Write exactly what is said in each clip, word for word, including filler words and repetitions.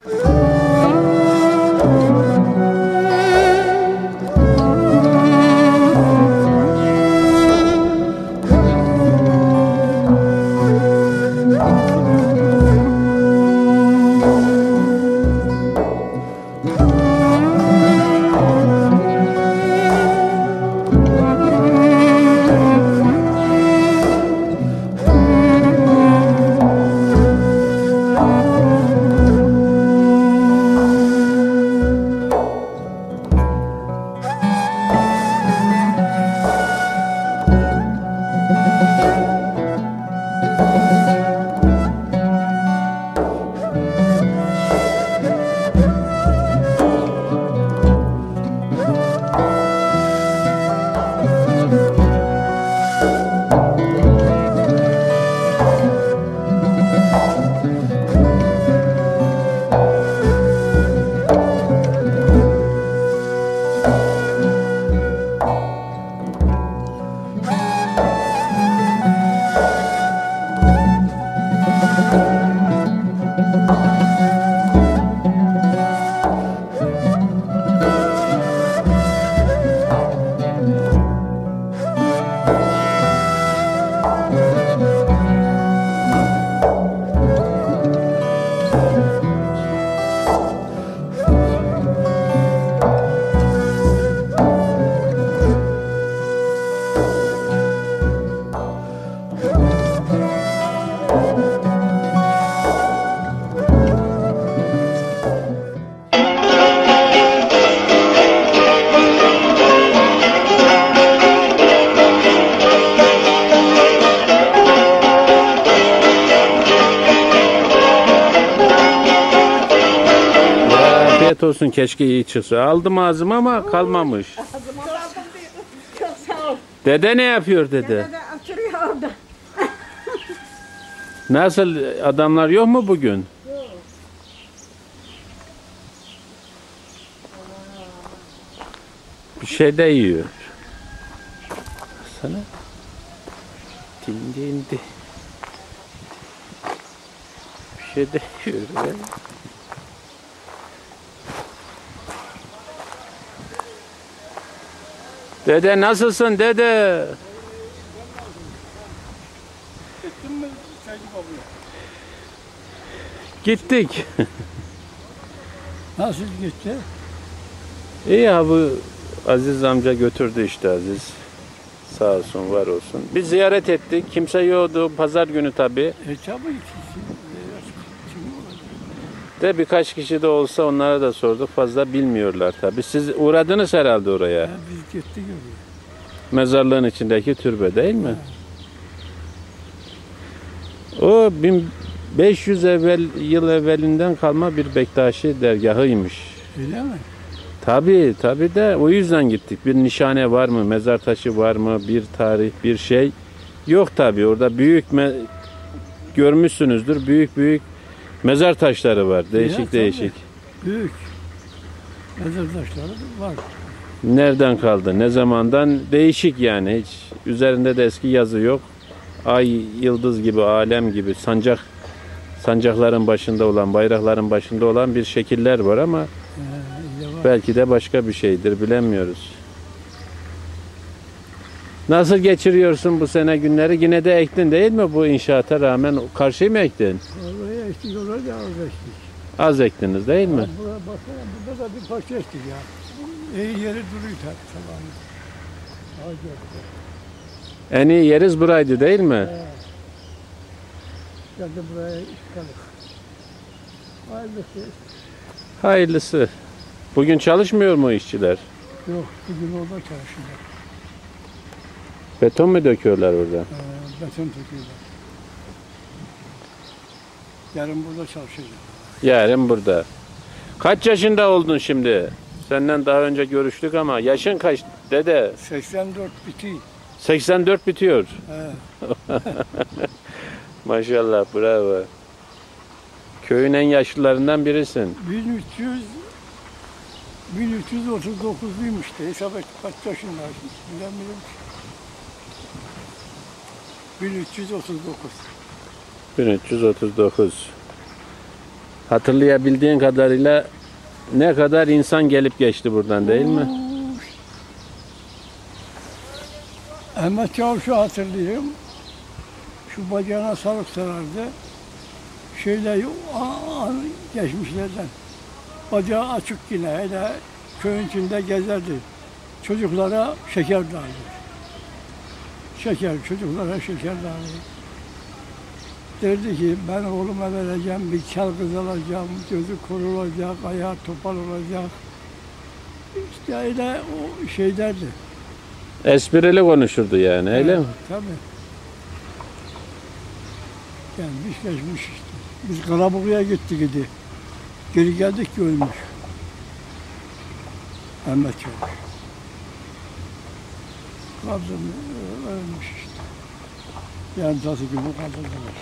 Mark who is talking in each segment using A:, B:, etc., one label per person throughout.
A: Olsun, keşke iyi çıksa. Aldım ağzıma ama kalmamış.
B: Ağzıma aldım diyor. Çok sağ ol.
A: Dede ne yapıyor dede?
B: Dede de oturuyor orada.
A: Nasıl, adamlar yok mu bugün?
B: Yok.
A: Bir şey de yiyor. Sana. Dindi indi. Bir şey de yiyor. Be. Dede nasılsın dede?
C: Gittin mi Saycı babaya?
A: Gittik.
C: Nasıl gitti?
A: İyi abi, Aziz amca götürdü işte Aziz. Sağ olsun, var olsun. Biz ziyaret ettik. Kimse yoktu. Pazar günü tabii.
C: E tabii ki.
A: De birkaç kişi de olsa onlara da sorduk. Fazla bilmiyorlar tabii. Siz uğradınız herhalde oraya.
C: Ya biz gittik oraya.
A: Mezarlığın içindeki türbe değil mi? O bin beş yüz evvel, yıl evvelinden kalma bir Bektaşi dergahıymış.
C: Öyle mi?
A: Tabii tabii de o yüzden gittik. Bir nişane var mı? Mezar taşı var mı? Bir tarih, bir şey yok tabii. Orada büyük me- görmüşsünüzdür. Büyük büyük mezar taşları var. Değişik
C: Ya,
A: değişik.
C: Büyük. Mezar taşları var.
A: Nereden kaldı? Ne zamandan? Değişik yani. Hiç üzerinde de eski yazı yok. Ay, yıldız gibi, alem gibi, sancak sancakların başında olan, bayrakların başında olan bir şekiller var ama
C: Ee,
A: belki de başka bir şeydir, bilemiyoruz. Nasıl geçiriyorsun bu sene günleri? Yine de ektin değil mi bu inşaata rağmen? Karşıyı mı ektin?
C: Oraya ektik, oraya az ektik.
A: Az ektiniz değil mi?
C: Buraya baksana, burada da bir parça ektik ya. İyi yeri duruyor tabii sabahında.
A: En iyi yeriz buraydı değil mi?
C: Evet. Geldi buraya çıkalım. Hayırlısı.
A: Hayırlısı. Bugün çalışmıyor mu işçiler?
C: Yok, bugün orada çalışıyorlar.
A: Beton mu döküyorlar orada?
C: Ee, beton döküyorlar. Yarın burada çalışacağım.
A: Yarın burada. Kaç yaşında oldun şimdi? Senden daha önce görüştük ama yaşın kaç dede?
C: seksen dört biti.
A: seksen dört bitiyor.
C: He.
A: Maşallah, bravo. Köyün en yaşlılarından birisin.
C: bin üç yüz bin üç yüz otuz dokuzluymuş de hesap et kaç yaşındaymış bilemiyorum ki. bin üç yüz otuz dokuz.
A: bin üç yüz otuz dokuz. Hatırlayabildiğin kadarıyla ne kadar insan gelip geçti buradan değil mi?
C: Ahmet Çavuş'u hatırlıyorum. Şu bacağına sarık sarardı. Şöyle a- a- geçmişlerden. Bacağı açık yine. Hele köyün içinde gezerdi. Çocuklara şeker dağılır. Şeker, çocuklara şeker dağılır. Derdi ki ben oğluma vereceğim, bir kel kız alacağım, gözü kurulacak, ayağı topal olacak. İşte öyle o şey derdi.
A: Esprili konuşurdu yani öyle mi?
C: Tabii. Gelmiş geçmiş işte. Biz Karabuklu'ya gittik idi. Geri geldik ki ölmüş. Ahmet Çavuş. Kadın ölmüş işte. Yani tası gibi kaldırdılar.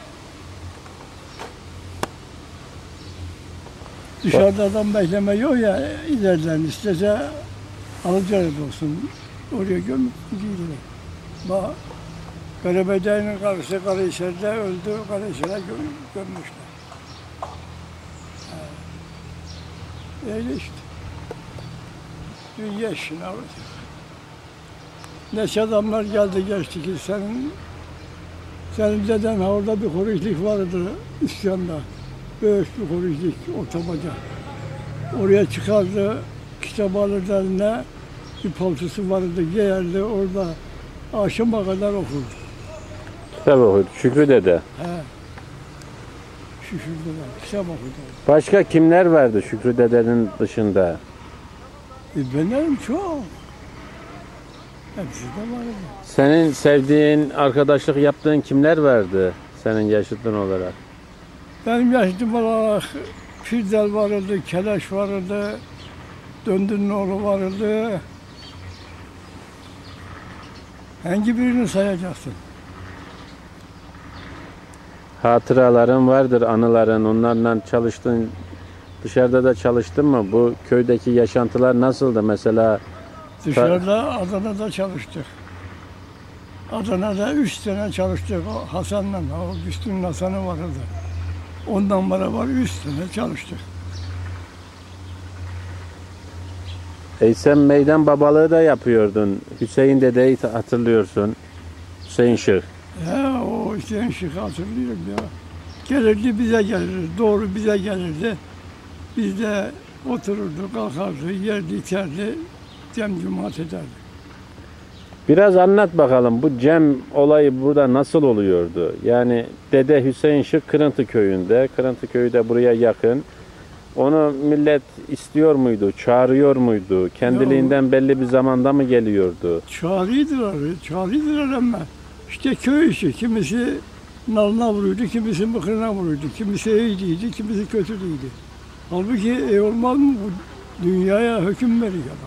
C: Dışarıda adam bekleme yok ya, ileriden istese alıcı olsun. Oraya gömüp gidiyorlar. Bak, Garabedayı'nın karısı Karahisar'da öldü, Karahisar'a gö gömmüşler. Ha. Öyle işte. Dünya işine olacak. Neşe adamlar geldi geçti ki senin, senin deden ha orada bir koruyuculuk vardı isyanda. Büyük bir koruyuculuk, ortabaca. Oraya çıkardı, kitap alırdı eline, bir paltosu vardı, giyerdi orada. Akşama kadar okurdu.
A: Kitap okudu. Şükrü dede.
C: He. Şükürdüler, kitap okudu.
A: Başka kimler vardı Şükrü dedenin dışında?
C: E benim çok. Hepsi de vardı.
A: Senin sevdiğin, arkadaşlık yaptığın kimler vardı senin yaşıtın olarak?
C: Benim yaşıtım olarak Firdel vardı, Keleş vardı, Döndür'ün oğlu vardı. Hangi birini sayacaksın?
A: Hatıraların vardır, anıların. Onlarla çalıştın, dışarıda da çalıştın mı? Bu köydeki yaşantılar nasıldı mesela?
C: Dışarıda Adana'da çalıştık. Adana'da üç sene çalıştık. O Hasan'la, o Güstü'nün Hasan'ı vardı. Ondan beraber üç sene çalıştık.
A: E sen meydan babalığı da yapıyordun. Hüseyin dedeyi hatırlıyorsun. Hüseyin Şık.
C: Ya o Hüseyin Şık'ı hatırlıyorum ya. Gelirdi bize gelirdi, doğru bize gelirdi. Biz de otururduk, kalkardı, yerdi, içerdi, cem cemaat ederdi.
A: Biraz anlat bakalım bu Cem olayı burada nasıl oluyordu? Yani Dede Hüseyin Şık Kırıntı köyünde. Kırıntı köyü de buraya yakın. Onu millet istiyor muydu? Çağırıyor muydu? Kendiliğinden belli bir zamanda mı geliyordu?
C: Çağrıydılar, çağrıydılar ama işte köy işi. Kimisi nalına vuruyordu, kimisi mıkırına vuruyordu. Kimisi iyiydi, kimisi kötüydü. Halbuki e, olmaz mı bu dünyaya hüküm veriyor adam.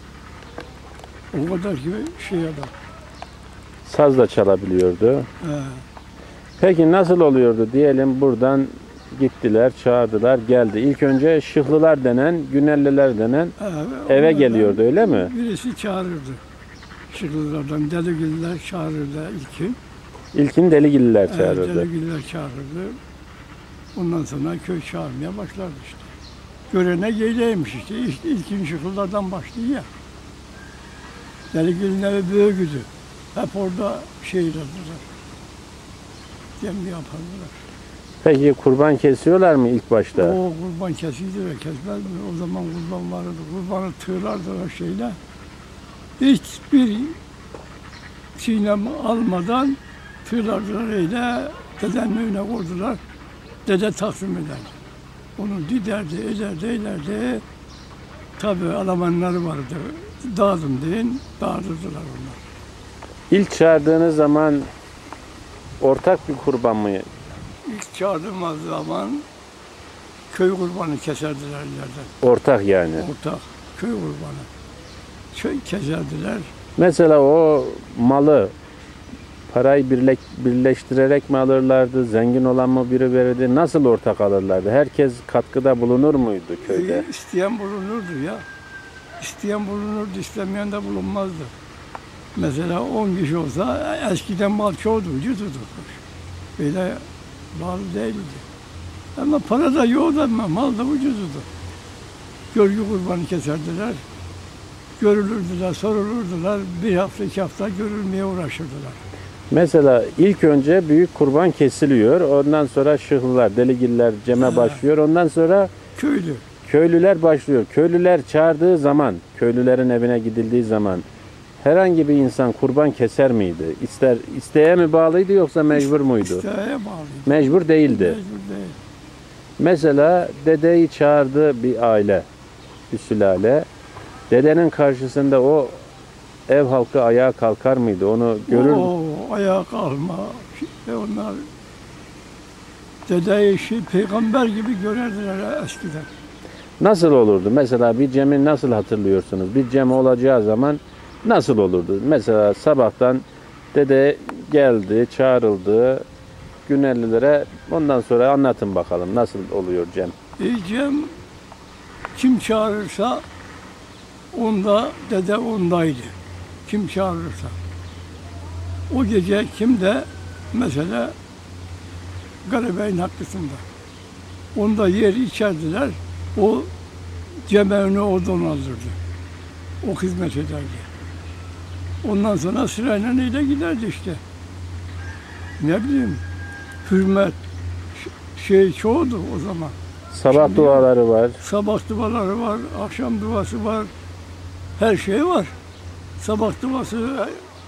C: O kadar ki şey adam.
A: Saz da çalabiliyordu.
C: He.
A: Peki nasıl oluyordu? Diyelim buradan gittiler, çağırdılar, geldi. İlk önce Şıklılar denen, Günelliler denen
C: He,
A: eve
C: onlardan
A: geliyordu öyle mi?
C: Birisi çağırırdı. Şıklılardan Deligiller çağırırdı ilkin.
A: İlkin Deligilliler
C: He,
A: çağırırdı.
C: Deligiller çağırırdı. Ondan sonra köy çağırmaya başlardı işte. Görene geyleymiş işte. İlk, ilkin Şıklılardan başlıyor ya. Deligil'in evi büyüktü. Hep orada şey yaptılar. Gemi yapardılar.
A: Peki kurban kesiyorlar mı ilk başta?
C: O kurban kesildi ve kesmez mi? O zaman kurban vardı. Kurbanı tığlardılar şeyle. Hiçbir çiğnem almadan tığlardılar öyle. Dedenin önüne koydular. Dede taksim ederdi. Onu diderdi, ederdi, ederdi. Tabii Almanları vardı. Dağıdım deyin, dağıtırdılar onlar.
A: İlk çağırdığınız zaman ortak bir kurban mı?
C: İlk çağırdığımız zaman köy kurbanı keserdiler ileriden.
A: Ortak yani.
C: Ortak köy kurbanı. Köy keserdiler.
A: Mesela o malı parayı birleş, birleştirerek mi alırlardı? Zengin olan mı biri verirdi? Nasıl ortak alırlardı? Herkes katkıda bulunur muydu köyde?
C: E, isteyen bulunurdu ya. İsteyen bulunurdu, istemeyen de bulunmazdı. Mesela on kişi olsa eskiden mal çoğdu, ucuzdu. Böyle bağlı değildi. Ama para da yoktu ama mal da ucuzdu. Görgü kurbanı keserdiler. Görülürdüler, sorulurdular. Bir hafta, iki hafta görülmeye uğraşırdılar.
A: Mesela ilk önce büyük kurban kesiliyor. Ondan sonra şıhlılar, deligiller ceme
C: Ha.
A: başlıyor. Ondan sonra
C: Köylü.
A: köylüler başlıyor. Köylüler çağırdığı zaman, köylülerin evine gidildiği zaman herhangi bir insan kurban keser miydi? İster isteğe mi bağlıydı yoksa mecbur muydu?
C: İsteğe bağlıydı.
A: Mecbur değildi.
C: Mecbur değil.
A: Mesela dedeyi çağırdı bir aile, bir sülale. Dedenin karşısında o ev halkı ayağa kalkar mıydı? Onu görür mü?
C: Oo, ayağa kalkma. İşte onlar dede işi peygamber gibi görerdiler eskiden.
A: Nasıl olurdu? Mesela bir cemi nasıl hatırlıyorsunuz? Bir cem olacağı zaman nasıl olurdu? Mesela sabahtan dede geldi, çağrıldı Günellilere. Ondan sonra anlatın bakalım nasıl oluyor cem?
C: Diyeceğim kim çağırırsa onda dede ondaydı. Kim çağırırsa. O gece kim de mesela Garibe'nin hakkısında. Onda yer içerdiler. O cemeğini oradan alırdı. O hizmet ederdi. Ondan sonra sırayla neyle giderdi işte. Ne bileyim, hürmet ş- şey çoğudu o zaman.
A: Sabah
C: Şimdi-
A: duaları var.
C: Sabah duaları var, akşam duası var, her şey var. Sabah duası,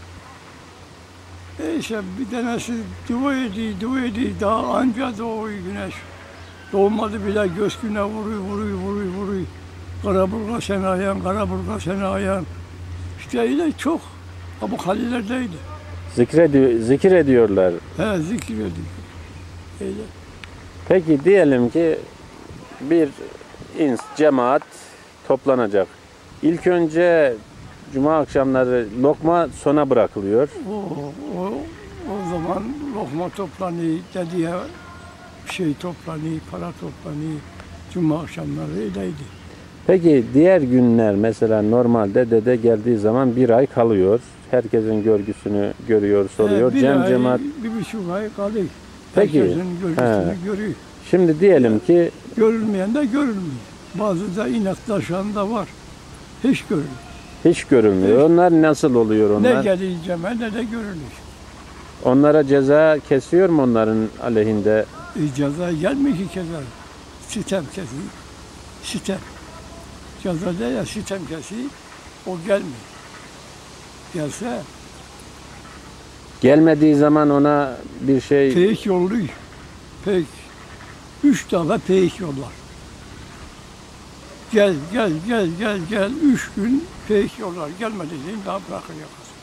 C: e işte bir tanesi dua ediyor, dua ediyor, daha anca doğuyor güneş. Doğmadı bile göz güne vuruyor, vuruyor, vuruyor, vuruyor. Karaburga seni ayan, Karaburga seni ayan. İşte öyle çok. Ha, bu halilerdeydi.
A: Zikrediyor, zikir ediyorlar.
C: He, zikir ediyor. Öyle.
A: Peki diyelim ki bir ins, cemaat toplanacak. İlk önce cuma akşamları lokma sona bırakılıyor.
C: O, o, o zaman lokma toplanıyor, dediye şey toplanıyor, para toplanıyor. Cuma akşamları öyleydi.
A: Peki diğer günler mesela normalde dede geldiği zaman bir ay kalıyor. Herkesin görgüsünü görüyor, soruyor.
C: He, bir
A: Cem
C: ay,
A: cemaat.
C: bir buçuk ay kalıyor.
A: Peki,
C: Herkesin görgüsünü
A: he.
C: görüyor.
A: Şimdi diyelim ki
C: Görülmeyen de görülmüyor. Bazı da inatlaşan da var. Hiç görülmüyor.
A: hiç görülmüyor. Onlar nasıl oluyor
C: Ne
A: onlar?
C: geleceğim ne de görülür.
A: Onlara ceza kesiyor mu onların aleyhinde?
C: E, ceza gelmiyor ki ceza. Sitem kesiyor. Sitem. Ceza değil ya sitem kesiyor. O gelmiyor. Gelse
A: Gelmediği zaman ona bir şey
C: peyik yolluyor. Peyik. Üç defa peyik yollar. Gel, gel, gel, gel, gel. Üç gün peyik yollar. Gelmediğin daha bırakır yakasın.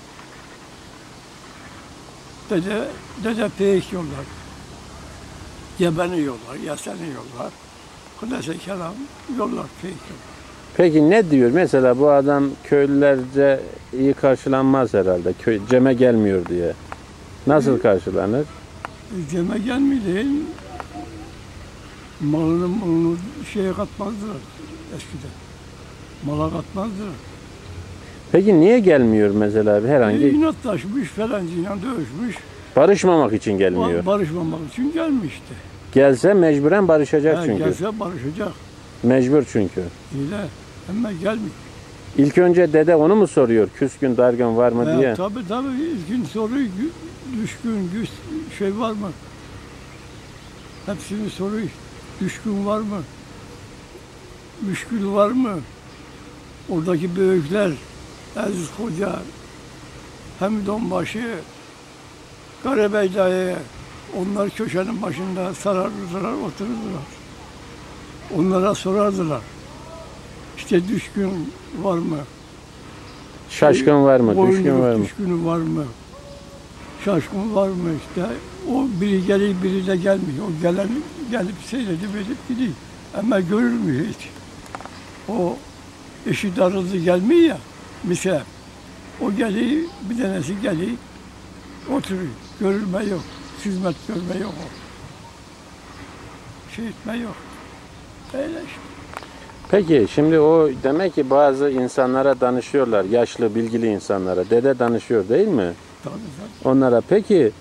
C: Dede, dede peyik yollar. Yebeni yollar, yaseni yollar. Kudese kelam yollar, peyik yollar.
A: Peki ne diyor? Mesela bu adam köylülerce iyi karşılanmaz herhalde. Köy, ceme gelmiyor diye. Nasıl karşılanır?
C: Ceme gelmiyor değil. Malını, malını şeye katmazdılar eskiden. Mala katmazdılar.
A: Peki niye gelmiyor mesela
C: E,
A: herhangi?
C: inatlaşmış, falancıyla dövüşmüş.
A: Barışmamak için gelmiyor.
C: Ba- Barışmamak için gelmişti.
A: Gelse mecburen barışacak
C: Ha,
A: çünkü.
C: gelse barışacak.
A: Mecbur çünkü.
C: Öyle. Ama gelmiyor.
A: İlk önce dede onu mu soruyor? Küskün, dargın var mı
C: Ha,
A: diye.
C: tabii tabii. İlkin soruyor. gü- Düşkün, güç, şey var mı? Hepsini soruyor. Düşkün var mı? Müşkül var mı? Oradaki büyükler, Aziz Hoca, Hamid Onbaşı, Karabey dayı, onlar köşenin başında sarardılar, otururdular. Onlara sorardılar. İşte düşkün var mı?
A: Şaşkın var mı?
C: Boynluk
A: Düşkün var mı?
C: düşkünü var mı? Şaşkın var mı işte? O biri geliyor, biri de gelmiyor. O gelen gelip seyredip edip gidiyor. Ama görülmüyor hiç. O eşi darıldı gelmiyor ya, misal. O geliyor, bir tanesi geliyor, oturuyor. Görülme yok, hizmet görme yok. O. Şey etme yok. Öyle işte.
A: Peki şimdi o demek ki bazı insanlara danışıyorlar. Yaşlı, bilgili insanlara. Dede danışıyor değil mi?
C: Tabii tabii.
A: Onlara peki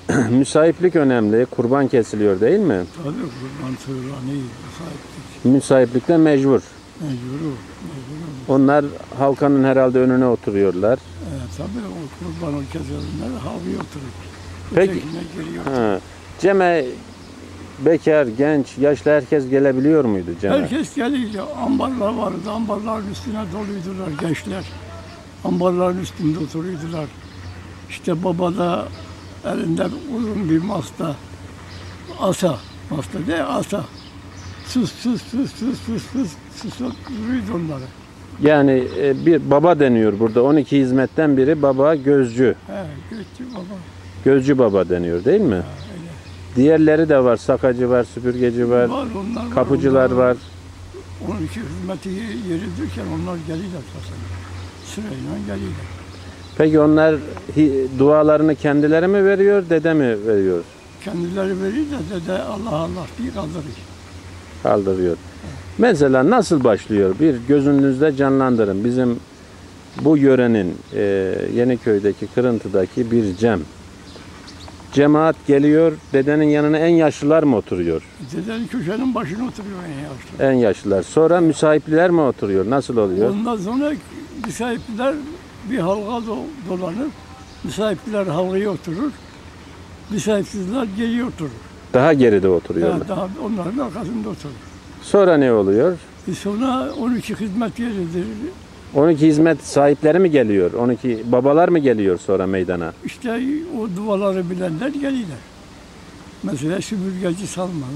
A: müsaiplik önemli. Kurban kesiliyor değil mi?
C: Tabii kurban tığlanı sahiplik.
A: Müsaiplikte mecbur.
C: Mecbur o. Mecbur o.
A: Onlar halkanın herhalde önüne oturuyorlar.
C: Evet, tabii o kurbanı kesenler havaya oturur.
A: Peki.
C: Ötekine geliyor.
A: Ha. Cem'e bekar, genç, yaşlı herkes gelebiliyor muydu Cem'e?
C: Herkes gelince ambarlar vardı. Ambarların üstüne doluydular gençler. Ambarların üstünde oturuyordular. İşte baba da elinde uzun bir masta. Asa. Masta değil asa. Sus sus sus sus sus sus sus duruyordu onları.
A: Yani e, bir baba deniyor burada. on iki hizmetten biri baba, gözcü.
C: He, göçtü baba.
A: Gözcü baba deniyor değil mi?
C: Ha, öyle.
A: Diğerleri de var. Sakacı var, süpürgeci var,
C: Var, onlar var,
A: kapıcılar
C: onlar
A: var.
C: on iki hizmeti yeridirken onlar geliyorlar zaten. Sırayla geliyorlar.
A: Peki onlar hi- dualarını kendileri mi veriyor, dede mi veriyor?
C: Kendileri verir de dede Allah Allah diye kaldırır.
A: Kaldırıyor. Mesela nasıl başlıyor? Bir gözünüzde canlandırın. Bizim bu yörenin e, Yeniköy'deki Kırıntı'daki bir cem. Cemaat geliyor, dedenin yanına en yaşlılar mı oturuyor?
C: Dedenin köşenin başına oturuyor en yaşlı.
A: En yaşlılar. Sonra müsahipliler mi oturuyor? Nasıl oluyor?
C: Ondan sonra müsaipler bir halka do- dolanır. Müsaipler halkaya oturur. Müsaipsizler geriye oturur.
A: Daha geride oturuyorlar.
C: Yani daha onların arkasında oturur.
A: Sonra ne oluyor?
C: E sonra on iki hizmet yeridir.
A: on iki hizmet sahipleri mi geliyor? on iki babalar mı geliyor sonra meydana?
C: İşte o duaları bilenler gelirler. Mesela süpürgeci Salman,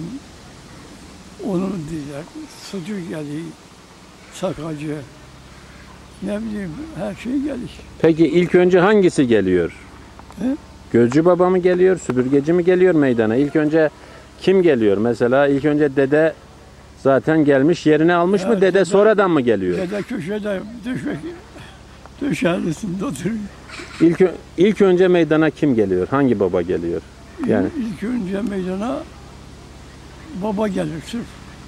C: onu diler, sucu gelir, sakacı, ne bileyim her şey gelir.
A: Peki ilk önce hangisi geliyor?
C: He?
A: Gözcü baba mı geliyor, süpürgeci mi geliyor meydana? İlk önce kim geliyor? Mesela ilk önce dede zaten gelmiş, yerini almış mı?
C: Evet,
A: Dede
C: dede-
A: sonradan mı geliyor?
C: Dede köşede döşek, döşeğin üstünde oturuyor.
A: İlk, ö- ilk önce meydana kim geliyor? Hangi baba geliyor? Yani
C: İlk, ilk önce meydana baba gelir sırf.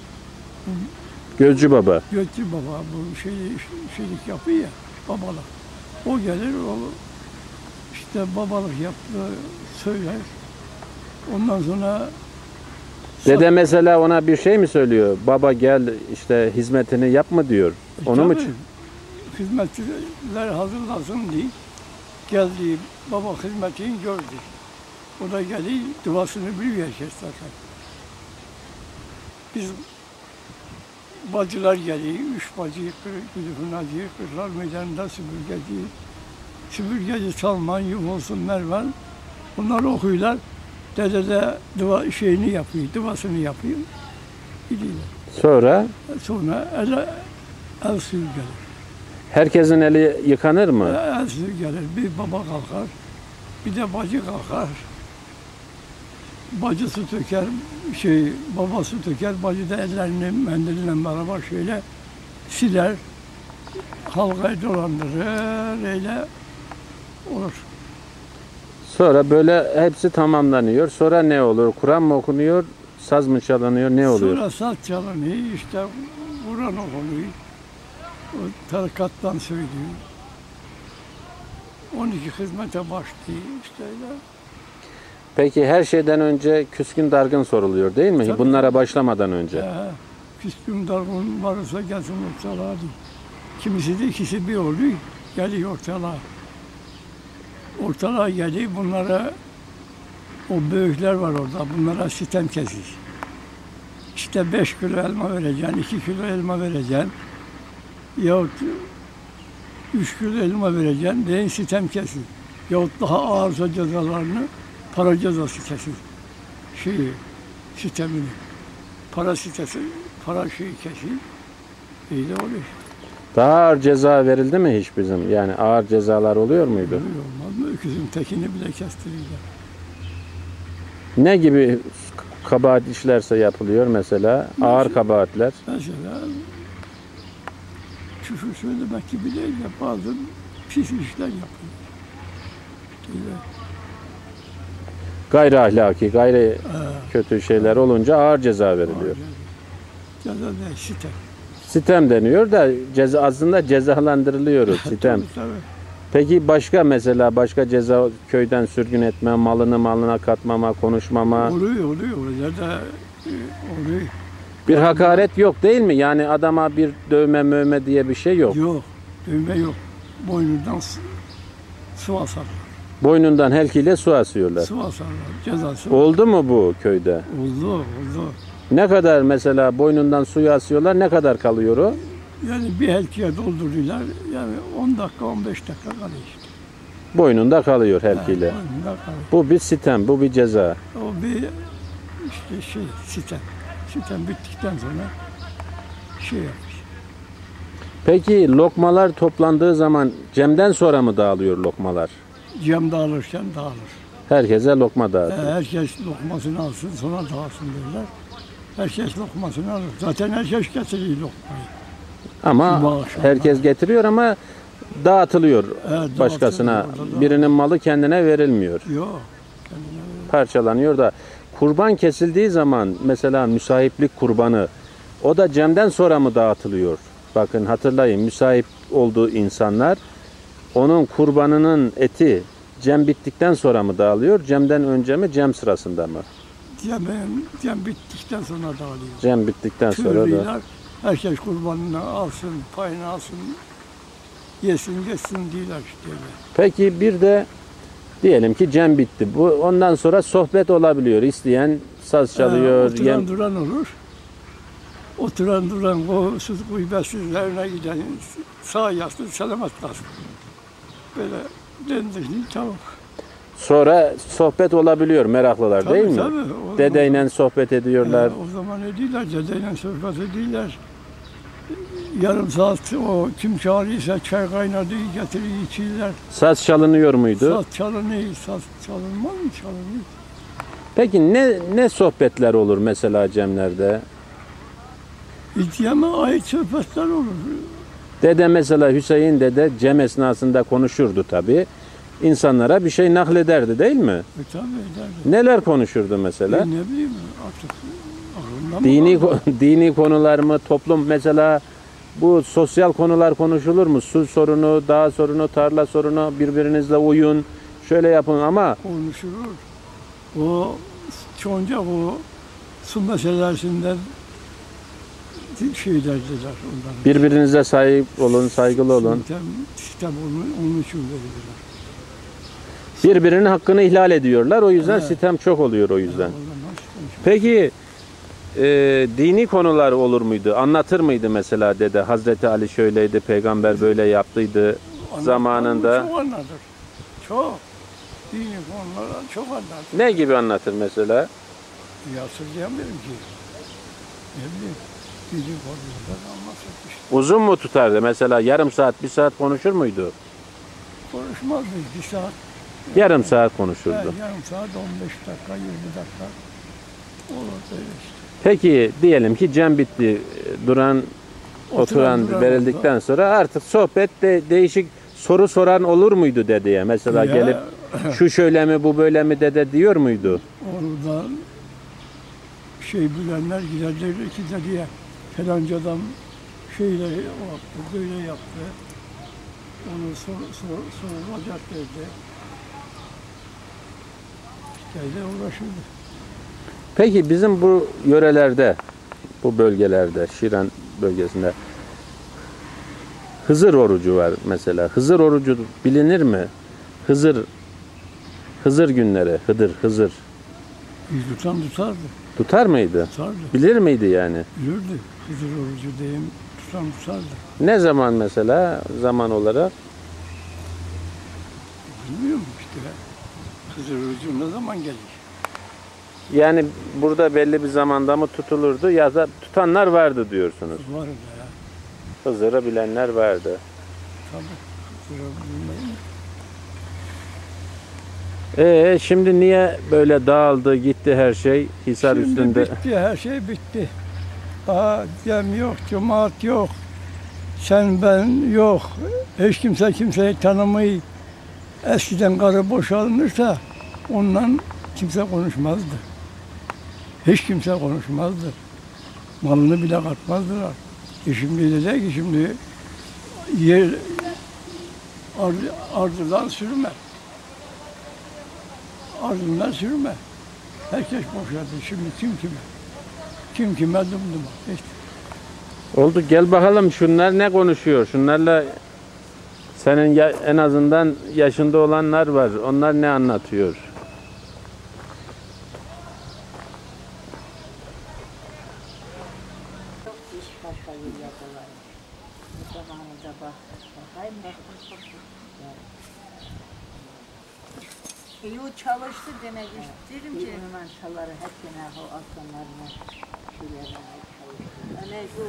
A: gözcü baba.
C: Götü baba bu şey, şeylik yapıyor ya, babalar. O gelir, o işte babalık yaptı, söyler. Ondan sonra
A: Dede mesela ona bir şey mi söylüyor? Baba gel işte hizmetini yap mı diyor. Onu mu?
C: Tabii,
A: ç-
C: hizmetçiler hazırlasın diye geldi, baba hizmetini gördü. O da geldi, duasını biliyor herkes zaten. Biz bacılar geliyor, üç bacı, Gülüfün Hacı, Kırlar Meydanı'nda süpürgeci, süpürgeci Salman, Yumulsun Mervan, bunlar okuyorlar. Dede de dua şeyini yapıyor, duasını yapıyor. Gidiyorlar.
A: Sonra
C: Sonra el, el suyu gelir.
A: herkesin eli yıkanır mı?
C: El suyu gelir. Bir baba kalkar, bir de bacı kalkar. Bacı su töker, şey, baba su töker, bacı da ellerini mendille beraber şöyle siler, halkayı dolandırır, öyle olur.
A: Sonra böyle hepsi tamamlanıyor. Sonra ne olur? Kur'an mı okunuyor? Saz mı çalınıyor? Ne oluyor?
C: Sonra saz çalınıyor, işte Kur'an okunuyor. O tarikattan söylüyor. on iki hizmete başlıyor, işte öyle.
A: Peki her şeyden önce küskün dargın soruluyor değil mi?
C: Tabii.
A: Bunlara başlamadan önce.
C: Ee, küskün dargın varsa gelsin ortalığa diyor. Kimisi de ikisi bir oluyor, geliyor ortalığa. Ortalığa geliyor, bunlara, o büyükler var orada, bunlara sitem kesir. İşte beş kilo elma vereceksin, iki kilo elma vereceksin. Yahut üç kilo elma vereceksin, deyin sitem kesir. Yahut daha ağırsa cezalarını, para cezası kesir. Şeyi, sitemini. Para sitesi, para şeyi kesir. İyi de oluyor.
A: Daha ağır ceza verildi mi hiç bizim? Yani ağır cezalar oluyor muydu?
C: Öyle olmaz mı? Öküzün tekini bile kestirirler.
A: Ne gibi kabahat işlerse yapılıyor mesela? Ağır kabahatler.
C: Mesela küfür söylemek gibi değil de bazı pis işler yapıyor. Öyle.
A: Gayri ahlaki, gayri
C: Ee,
A: kötü şeyler olunca ağır ceza veriliyor.
C: Ceza değil, sitem.
A: Sitem deniyor da ceza aslında cezalandırılıyoruz sitem.
C: Tabii, tabii.
A: Peki başka mesela başka ceza köyden sürgün etme, malını malına katmama, konuşmama,
C: Oluyor, oluyor. Orada da e, oluyor.
A: bir hakaret yok değil mi? Yani adama bir dövme mövme diye bir şey yok.
C: Yok, dövme yok. Boynundan su, su asarlar.
A: Boynundan helkiyle su asıyorlar.
C: Su asarlar, cezası.
A: Oldu mu bu köyde?
C: Oldu, oldu.
A: Ne kadar mesela boynundan suyu asıyorlar, ne kadar kalıyor o?
C: Yani bir helkiye dolduruyorlar. Yani on dakika, on beş dakika kalıyor işte.
A: Boynunda kalıyor helkiyle.
C: Yani boynunda kalıyor.
A: Bu bir sitem, bu bir ceza.
C: O bir işte şey, sitem. Sitem bittikten sonra şey yapmış.
A: Peki lokmalar toplandığı zaman Cem'den sonra mı dağılıyor lokmalar?
C: Cem dağılırken dağılır.
A: Herkese lokma
C: E,
A: dağıtıyor.
C: herkes lokmasını alsın, sonra dağılsın derler. Herkes lokmasını alır. Zaten herkes getiriyor lokmayı.
A: Ama
C: Maşallah.
A: herkes getiriyor ama dağıtılıyor
C: Evet,
A: başkasına.
C: dağıtılıyor, orada
A: Birinin malı kendine verilmiyor.
C: Yok. Kendine
A: Parçalanıyor da kurban kesildiği zaman mesela müsahiplik kurbanı o da Cem'den sonra mı dağıtılıyor? Bakın hatırlayın, müsahip olduğu insanlar onun kurbanının eti Cem bittikten sonra mı dağılıyor? Cem'den önce mi, Cem sırasında mı?
C: Cem, cem bittikten sonra dağılıyor.
A: Cem bittikten sonra da.
C: Tüylüler, herkes kurbanını alsın, payını alsın, yesin, geçsin diyorlar işte öyle.
A: Peki bir de diyelim ki Cem bitti. Bu ondan sonra sohbet olabiliyor. İsteyen saz çalıyor.
C: Ee, oturan
A: yem-
C: duran olur. Oturan duran o süt kuvvetsizlerine giden sağ yaslı selamet kalsın. Böyle döndürün tavuk.
A: Sonra sohbet olabiliyor meraklılar
C: Tabii,
A: değil mi?
C: tabii. O
A: Dedeyle sohbet
C: zaman-
A: ediyorlar.
C: Ee, o zaman ediyorlar, dedeyle sohbet ediyorlar. Yarım saat o kim çağırıyorsa çay kaynadı, getiriyor içiyorlar.
A: Saz çalınıyor muydu?
C: Saz çalınıyor, saz çalınmaz mı çalınıyor?
A: Peki ne ne sohbetler olur mesela Cemlerde?
C: İhtiyama ait sohbetler olur.
A: Dede mesela Hüseyin dede Cem esnasında konuşurdu tabi. İnsanlara bir şey naklederdi değil mi?
C: E tabii ederdi.
A: Neler konuşurdu mesela?
C: E ne bileyim artık aklımda mı
A: Dini
C: kaldı?
A: ko- dini konular mı, toplum mesela bu sosyal konular konuşulur mu? Su sorunu, dağ sorunu, tarla sorunu, birbirinizle uyun, şöyle yapın ama
C: Konuşulur. O çonca o su meselesinden şey derdiler ondan.
A: birbirinize sahip olun, saygılı olun.
C: Sistem, sistem onun, onun için verirler.
A: Birbirinin hakkını ihlal ediyorlar. O yüzden
C: Evet.
A: sitem çok oluyor o yüzden.
C: O zaman sistem çok-
A: Peki e, dini konular olur muydu? Anlatır mıydı mesela dede? Hazreti Ali şöyleydi, peygamber böyle yaptıydı
C: Anlatır,
A: zamanında.
C: Çok anlatır. Çok. Dini konulara çok anlatır.
A: Ne gibi anlatır mesela?
C: İyi hatırlayamıyorum ki. Ne bileyim. Dini konularda anlatır işte.
A: Uzun mu tutardı? Mesela yarım saat, bir saat konuşur muydu?
C: Konuşmazdı bir saat.
A: Yarım saat
C: Ha,
A: konuşurdu.
C: yarım saat, on beş dakika, yirmi dakika. Olur böyle işte.
A: Peki diyelim ki Cem bitti. Duran, oturan,
C: duran
A: verildikten sonra artık sohbet de değişik soru soran olur muydu dedeye? Mesela
C: Ya.
A: gelip şu şöyle mi bu böyle mi dede diyor muydu?
C: Oradan şey bilenler gider derler ki dediye falanca adam şeyle yaptı, böyle yaptı. Onu sor, sor, sorulacak dedi. Şeyle uğraşırdı.
A: Peki bizim bu yörelerde, bu bölgelerde, Şiran bölgesinde Hızır orucu var mesela. Hızır orucu bilinir mi? Hızır Hızır günleri, Hıdır, Hızır.
C: Bir tutan tutardı,
A: Tutar mıydı?
C: tutardı.
A: Bilir miydi yani?
C: Bilirdi. Hızır orucu diyeyim, tutan tutardı.
A: Ne zaman mesela zaman olarak?
C: Bilmiyorum işte. Hızır orucu ne zaman gelir?
A: Yani burada belli bir zamanda mı tutulurdu ya da tutanlar vardı diyorsunuz.
C: Var ya.
A: Hızır'ı bilenler vardı.
C: Tabii. Hızır orucu bilmem.
A: Ee şimdi niye böyle dağıldı gitti her şey Hisar
C: Şimdi
A: üstünde?
C: bitti, her şey bitti. Daha cem yok, cemaat yok. Sen ben yok. Hiç kimse kimseyi tanımayı. Eskiden karı boşalınırsa ondan kimse konuşmazdı. Hiç kimse konuşmazdı. Malını bile katmazdılar. E şimdi de ki şimdi yer Ardı, ardıdan sürme. Ardından sürme. Herkes boşadı. Şimdi kim kime? Kim kime dumduma. İşte.
A: Oldu, gel bakalım şunlar ne konuşuyor? Şunlarla senin ya, en azından yaşında olanlar var. Onlar ne anlatıyor?
B: İş başka bir yapılar. Bu zamanında bak. Bakayım bak. İyi o çalıştı demek istedim ki. Hemen çaları hep gene o aslanlarına şuraya çalıştı. Öyle şu.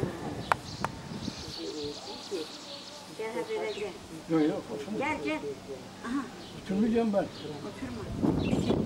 B: Gel hadi gel.
C: Yok yok. Oturma.
B: Gel gel. Aha.
C: Oturmayacağım ben.
B: Oturma.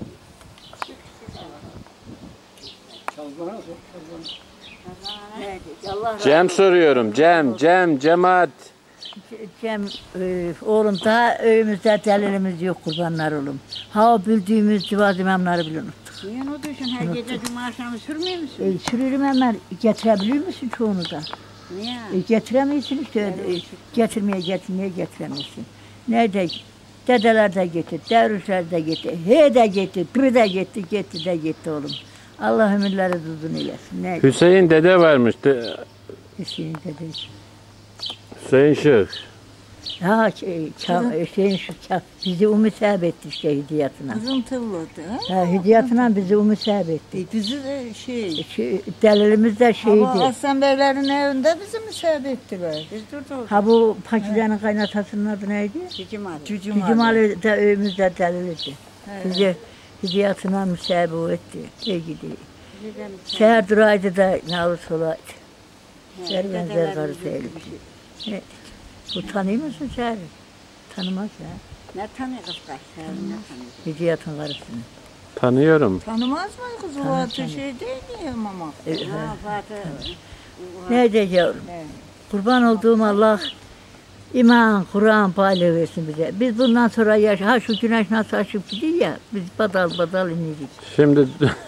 C: Çalbana sor. Çalbana.
B: Nerede? Allah razı
A: Cem
B: olsun.
A: soruyorum. Cem, Cem, cemaat.
D: Cem, e, oğlum daha evimizde delilimiz yok kurbanlar oğlum. Ha o bildiğimiz civaz imamları bile unuttuk.
B: Niye unutuyorsun? Her gece cuma akşamı sürmüyor musun?
D: E, sürürüm hemen getirebiliyor musun çoğunu da?
B: Niye?
D: E, getiremiyorsun işte. E, getirmeye getirmeye getiremiyorsun. Nerede? Dedeler de gitti, devrişler de gitti, he de gitti, bir de gitti, gitti de gitti oğlum. Allah ömürleri uzun eylesin. Ne?
A: Hüseyin dede varmış. De,
D: Hüseyin dede.
A: Hüseyin Şık.
D: Ha şey, ça, şeyin şu ça, bizi umut etti işte hidiyatına.
B: Uzun tavladı.
D: Ha, hidiyatına bizi umut etti.
B: E, bizi de şey,
D: Şey, delilimiz de
B: ama
D: şeydi.
B: Aslan Beylerin evinde bizi müsaade ettiler. Biz durduk.
D: Ha bu Pakize'nin kaynatasının adı neydi?
B: Cücümal.
D: Cücümalı da evimizde delildi. Bizi hidiyatına müsaade etti. İyi gidiyor. Seher duraydı da ne olursa olaydı. Seher benzer karısıydı. Ne? Bu tanıyor musun Seher'i? Tanımaz ya.
B: Ne tanıyor kız kaç ne tanıyor?
D: Hidiyatın karısını.
A: Tanıyorum.
B: Tanımaz mı kız? O
D: Tanır,
B: atı
D: tanır.
B: şey değil mi mama?
D: E,
B: Ha Fatih.
D: Ne diyeceğim?
B: Evet.
D: Kurban olduğum Allah iman, Kur'an paylığı versin bize. Biz bundan sonra yaş, ha şu güneş nasıl açıp gidiyor ya, biz badal badal inirik.
A: Şimdi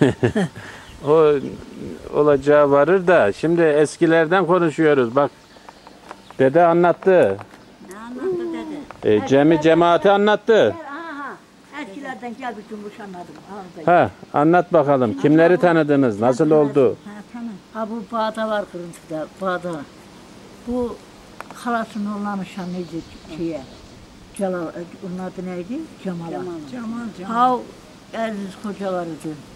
A: o olacağı varır da şimdi eskilerden konuşuyoruz. Bak dede anlattı.
B: Ne anlattı dedi?
A: E, Cem'i cemaati anlattı.
D: Aha, eskilerden gel bir cumbuş anladım. Ha,
A: Ha, anlat bakalım. Kimleri tanıdınız? Nasıl oldu?
B: Ha tamam.
D: ha bu bağda var kırıntıda, bağda. Bu halasının oğlanı şanlıydı şeye. Celal, onun adı neydi? Cemal'a.
B: Cemal. Cemal Cemal.
D: Ha o Aziz Koca vardı.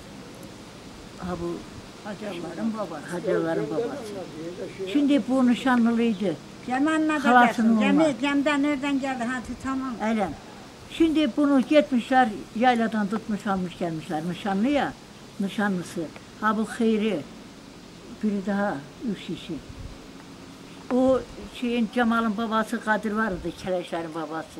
D: Ha bu
B: Hacerlerin babası.
D: Hacerlerin babası. Şimdi bu nişanlılıydı.
B: Cem anladı
D: Halasının
B: dersin.
D: oğlu.
B: Cem, Cem'den nereden geldi? Hadi tamam.
D: Öyle. Şimdi bunu gitmişler, yayladan tutmuş almış gelmişler. Nişanlı ya, nişanlısı. Ha bu Hayri, biri daha, üç kişi. O şeyin Cemal'in babası Kadir vardı, Keleşlerin babası.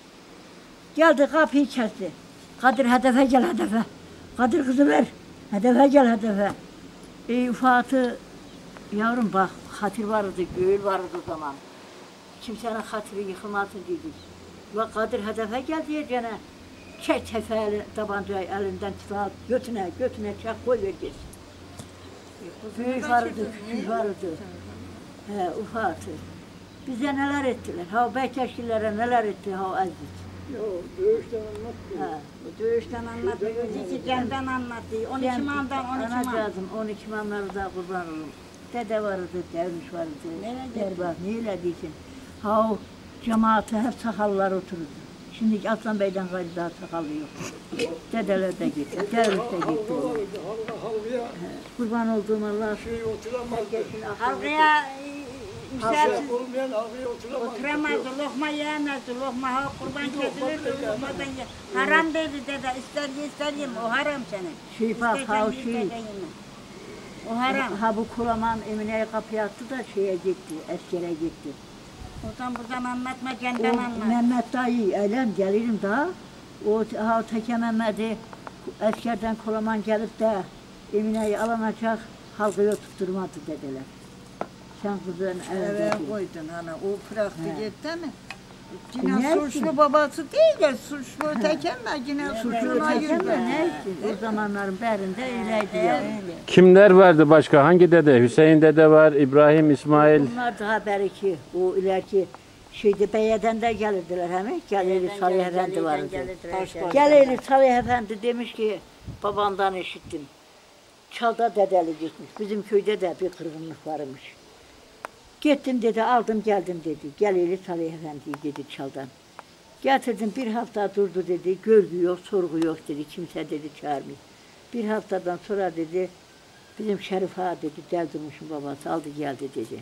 D: Geldi kapıyı kesti. Kadir hedefe gel hedefe. Kadir kızı ver. Hedefe gel hedefe. E, Fatı, yavrum bak hatır vardı, göğül vardı o zaman. Kimsenin hatırı yıkılmasın dedik. Ve Kadir hedefe gel diyeceğine. Çek tefeği tabancayı elinden tutar, götüne götüne çek koy ver gitsin. Büyük vardı, küçük vardı. He, ufatı. Bize neler ettiler, ha Bektaşgillere neler etti ha Aziz.
C: Yok, dövüşten anlatmıyor.
D: Ha.
B: Bu dövüşten anlatıyor. İki Cem'den anlatıyor. On iki mamdan on iki mam.
D: Anacığım, on iki mamları da kurban olun. Dede vardı, devriş vardı.
B: Nerede?
D: Der bak, neyle diysin. Ha o cemaate hep sakallar otururdu. Şimdi Aslan Bey'den gayrı daha sakalı yok. Dedeler de gitti, devriş de gitti.
C: Halka halkaya
D: Kurban olduğum Allah.
C: şey oturamaz.
B: Halkaya müsaade
C: Olmayan halkaya oturamaz.
B: oturamazdı. Lokma yiyemezdi. Lokma ha kurban kesilirdi. Lokmadan ye. Haram dedi dede. İster ye ister yeme. O haram senin.
D: Şey bak,
B: İstersen
D: ha o
B: ye,
D: şey.
B: istersen yeme. O haram.
D: Ha bu Kulaman Emine'ye kapıyı attı da şeye gitti, askere gitti.
B: Oradan buradan anlatma, kendim
D: O
B: anlat.
D: Mehmet dayı, eylem gelirim daha. O ha o Teke Mehmet'i askerden Kulaman gelip de Emine'yi alınacak, halkayı tutturmadı dediler. Sen kızın
B: Eve
D: evde.
B: koydun ana. O bıraktı
D: He.
B: gitti mi?
D: Ne
B: Yine
D: etsin?
B: suçlu babası değil ya. Suçlu tekenme. Yine
D: Suçlu
B: suçluna
D: Teke
B: yürüdü.
D: ne etsin? O zamanların berinde öyleydi ya.
A: Kimler vardı başka? Hangi dede? Hüseyin dede var, İbrahim, İsmail.
D: Bunlar daha beriki, o ileriki şeyde Beyeden de gelirdiler hemen. Geleli Salih Efendi vardı.
B: Başbakan.
D: Geleli Salih Efendi demiş ki babamdan işittim. Çalda dedeli gitmiş. Bizim köyde de bir kırgınlık varmış. Gittim dedi, aldım geldim dedi. Geleli Salih Efendi'yi dedi çaldan. Getirdim bir hafta durdu dedi. Görgü yok, sorgu yok dedi. Kimse dedi çağırmıyor. Bir haftadan sonra dedi bizim Şerif Ağa dedi, Deldurmuş'un babası aldı geldi dedi.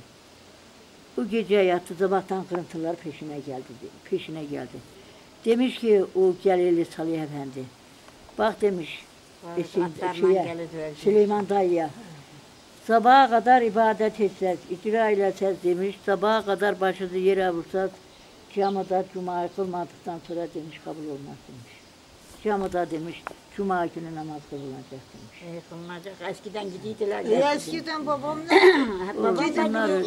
D: Bu gece yattı, sabahtan kırıntılar peşine geldi dedi. Peşine geldi. Demiş ki o Geleli Salih Efendi, bak demiş e, şey, şeye, Süleyman dayıya, sabaha kadar ibadet etseniz, icra eyleseniz demiş, sabaha kadar başınızı yere vursanız, camada cuma kılmadıktan sonra demiş kabul olmaz demiş. Camada demiş, cuma günü namaz kılınacak demiş.
B: Evet, kılınacak. Eskiden gidiydiler.
E: E, eskiden babam ne?
D: Babam bunlar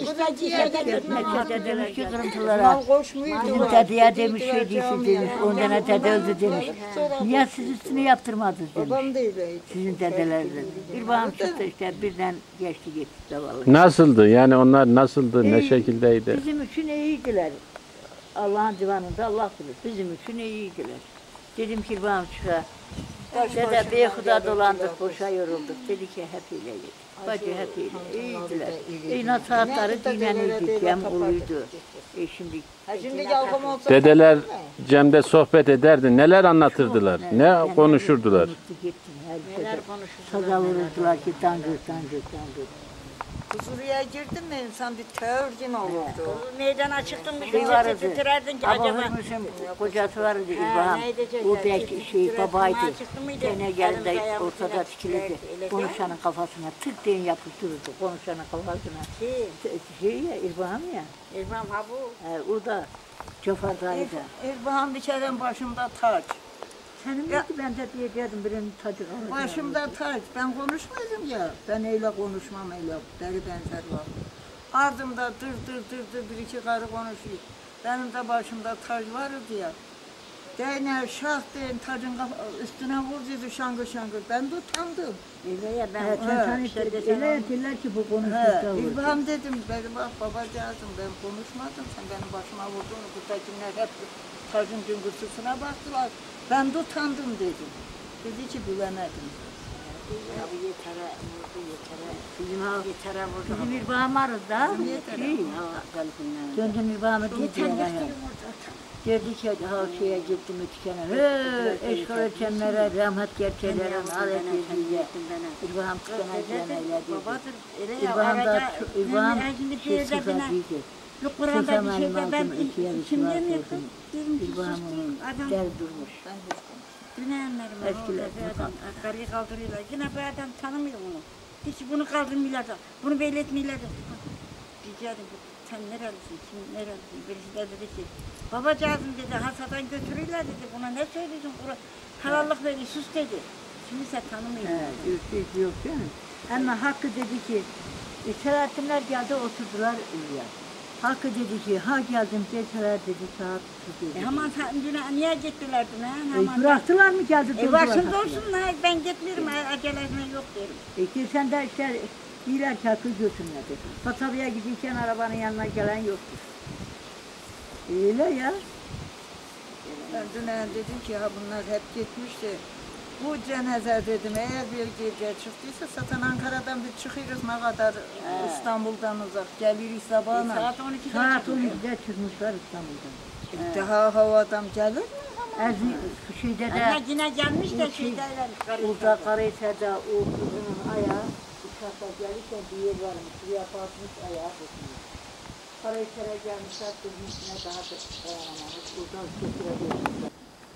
E: Gitmekte
D: demiş ki kırıntılara,
E: Mal koşmuyordu.
D: bizim dedeye demiş şey değilsin demiş, ondan dede öldü demiş. Niye siz üstünü yaptırmadınız demiş.
E: Babam da öyleydi.
D: Sizin dedelerden. Bir bağım çıktı işte birden geçti gitti zavallı.
A: Nasıldı? Yani onlar nasıldı? Ne
D: İyi,
A: şekildeydi?
D: Bizim için iyiydiler. Allah'ın divanında Allah bilir. Bizim için iyiydiler. Dedim ki bağım çıka. Dede beyhuda dolandık, boşa yorulduk. Dedi ki hep iyiydi. Bacı hep iyiydi. İyiydiler. E, nasihatları dinlenirdi. Cem oluydu. E şimdi
E: Ha şimdi yalgım olsa.
A: Dedeler Cem'de sohbet ederdi. Neler anlatırdılar? Ne konuşurdular?
D: unuttu gitti. Her şeyde saza vururdular ki dangır dangır dangır.
E: Huzuriye girdin mi insan bir teorgin olurdu.
B: Meydana çıktın mı?
D: Şey vardı.
B: Titrerdin ki
D: Ama
B: acaba.
D: Hürmüz'ün kocası vardı
B: Ha,
D: İbrahim.
B: ne edecekler?
D: O da şey babaydı.
B: Cuma çıktı mıydı?
D: Gene geldi
B: Elimiz ayağımız
D: ortada
B: yine
D: tikilirdi.
B: titrerdi, öyle
D: Konuşanın kafasına tık diye yapıştırırdı. Konuşanın kafasına.
B: Şey,
D: Şey ya İbrahim ya.
B: İbrahim ha bu.
D: He, o da Cafar'daydı.
E: Erbahan bir kere başımda taç.
D: Senin miydi? Ben de diyecektim birinin tacı.
E: Başımda taç. Ben konuşmadım ya. Ben öyle konuşmam öyle. Deri benzer var. Ardımda dır dır dır dır bir iki karı konuşuyor. Benim de başımda taç vardı ya. Değne şah deyin tacın kaf- üstüne vur dedi şangır şangır. Ben de utandım.
B: Öyle ya ben.
D: Evet, sen sen işte öyle yapıyorlar ki bu
E: He,
D: konuştukta olur.
E: İbrahim dedim, benim bak babacığım ben konuşmadım, sen benim başıma vurduğunu, buradakiler hep tacın güngürsüsüne baktılar. Ben de utandım dedim. Dedi ki bilemedim.
B: Ya bu yetere vurdu yetere.
D: Bizim ha,
B: Yetere vurdu.
D: bizim İbrahim varız da. Şey, döndüm İbrahim'e dediler. Dedi ki ha şeye gittim tükene. He, eşkol ölçenlere, rahmet gerçelere, alet ediyle. İbrahim tükene diyenler dedi.
B: Babadır. Öyle ya.
D: İbrahim da
B: araca-
D: İbrahim
B: ben şimdi
D: şey
B: şehirde bina-
D: sıfatıydı.
B: Yok Kur'an'da
D: Sıfat
B: bir şeyde ben
D: malum iki yarı
B: kimden
D: sıfat
B: yaptım?
D: olsun.
B: Dedim ki
D: İbrahim
B: sustum.
D: onun
B: Adam
D: der durmuş.
B: Dünenlerim var
D: Eskiler
B: orada bir
D: bunu
B: adam karıyı kaldırıyorlar. Yine bu adam tanımıyor bunu. Diyor ki bunu kaldırmıyorlar da, bunu belirtmiyorlar da. Rica ederim, sen nerelisin, kim nerelisin? Birisi de dedi ki, babacığım dedi, hasadan götürüyorlar dedi, buna ne söylüyorsun? Bura- Halallık veriyor, sus dedi. Şimdi sen tanımıyorsun.
D: He, yok, yok canım. Ama Hakkı dedi ki, e, Selahattinler geldi oturdular uyuya. Hakkı dedi ki, ha geldim deseler dedi saat
B: E
D: dedi.
B: aman sen düne, niye gittiler düne?
D: E,
B: Aman
D: bıraktılar mı geldi
B: E
D: durdular
B: başında
D: Hakkı'ya.
B: olsun ha, ben gitmiyorum, acelesine yok derim.
D: E ki sen de işte iyiler ki Hakkı götürmedi. Kasabaya giderken arabanın yanına gelen yoktu. Öyle ya.
E: Ben dün dedim ki ha bunlar hep gitmişti. Bu cenaze dedim eğer bir gece çıktıysa zaten Ankara'dan bir çıkıyoruz ne kadar İstanbul'dan uzak geliriz sabahına.
B: Saat on ikide
D: Saat
B: çıkıyor.
D: on ikide çıkmışlar İstanbul'dan.
E: Daha havadan gelir mi?
D: Erzi şeyde de
B: Ama yine gelmiş de
D: O şey-
B: şeydeler.
D: burada Karahisar'da o kızının ayağı uçakta gelirken bir yer varmış. Buraya basmış ayağı tutmuş. Karahisar'a gelmişler kızın üstüne daha da dayanamamış. Buradan götürebilmişler.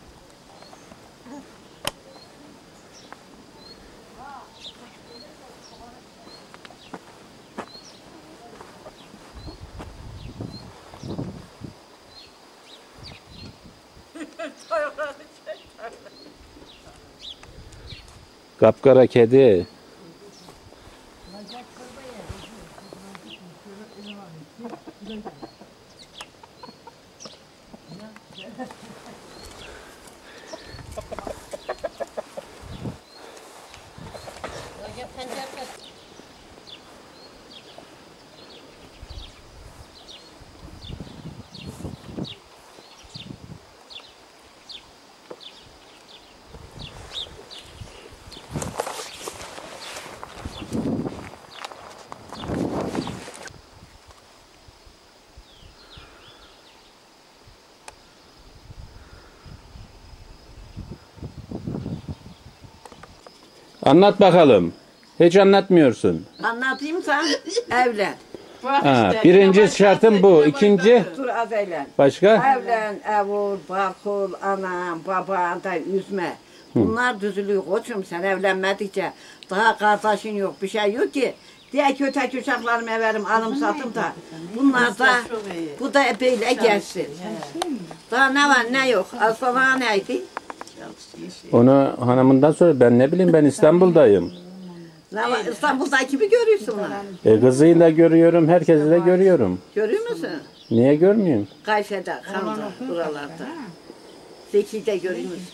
A: Kapkara kedi. Anlat bakalım. Hiç anlatmıyorsun.
B: Anlatayım sen, evlen.
A: Ha, birinci şartım bu. İkinci
B: Dur az evlen.
A: başka?
B: Evlen, evul, barkul, anam, baban da üzme. Bunlar düzülüyor koçum, sen evlenmedikçe daha kardeşin yok, bir şey yok ki. Diye kötek uşaklarımı everim, alım satım da. Bunlar da, bu da böyle gelsin. Daha ne var ne yok, aslan neydi?
A: Onu hanımından sonra ben ne bileyim, ben İstanbul'dayım.
B: Ne var, İstanbul'daki gibi görüyorsun lan.
A: E, kızıyı da görüyorum, herkesi de görüyorum.
B: Görüyor musun?
A: Niye görmüyorum?
B: Kayfede, Kanada, buralarda. Zeki'de görüyor musun?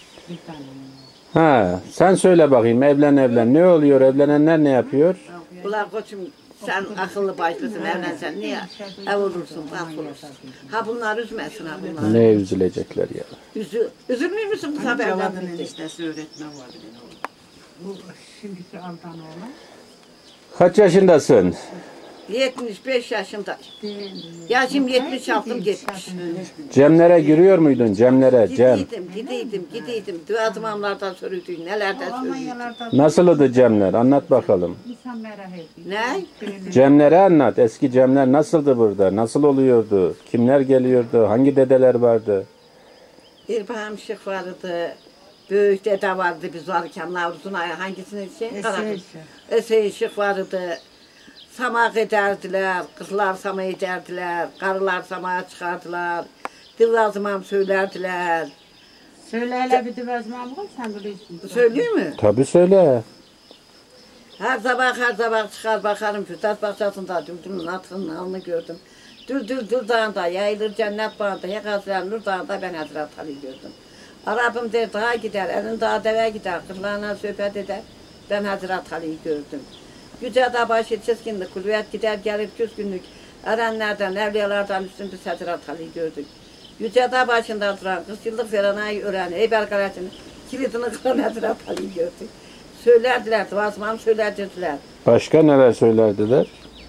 A: Ha, sen söyle bakayım, evlen evlen. Ne oluyor? Evlenenler ne yapıyor?
B: Ulan koçum, sen akıllı başlısın, evlensen niye ev olursun, bak olursun. Ha bunlar üzmesin ha bunlar.
A: Ne üzülecekler ya.
B: Üzü, üzülmüyor musun bu sefer evlenmeyince?
F: eniştesi öğretmen vardı benim.
D: Bu şimdiki aldan oğlan.
A: Kaç yaşındasın?
B: yetmiş beş yaşında. Yaşım yetmiş altım yetmiş.
A: Cemlere giriyor muydun? Cemlere, Cem.
B: Gidiydim, gidiydim, gidiydim. Duazımamlardan soruyorduk, nelerden soruyorduk.
A: Nasıldı Cemler? Anlat bakalım.
D: İnsan merak ediyor.
B: Ne?
A: Cemlere anlat. Eski Cemler nasıldı burada? Nasıl oluyordu? Kimler geliyordu? Hangi dedeler vardı?
B: İrfan Şık vardı. Büyük dede vardı biz varken Navruz'un ayı hangisini şey? Karakız. Esey Şık vardı. Samak ederdiler, kızlar sama ederdiler, karılar samaya çıkardılar. Dilazımam söylerdiler.
G: Söyle hele bir divazmam var sen biliyorsun.
B: Söylüyor mu?
A: Tabii söyle.
B: Her sabah her sabah çıkar bakarım Fütat bahçesinde dürdümün atının alnı gördüm. Dür dür dür dağında yayılır cennet bağında yakasılar nur dağında ben Hazret Ali gördüm. Arabım der dağa gider, elin dağa deve gider, kırlarına sohbet eder. Ben Hazret Ali'yi gördüm. Yüce dağ başı çizginlik, kuvvet gider gelir küskünlük. Erenlerden, evliyalardan üstün bir Hazret Ali'yi gördük. Yüce dağ başında duran, kırk yıllık Ferana'yı öğren, Eyber Karaç'ın kilidini kıran Hazret Ali'yi gördük. Söylerdiler, duasmam söylerdiler.
A: Başka neler söylerdiler?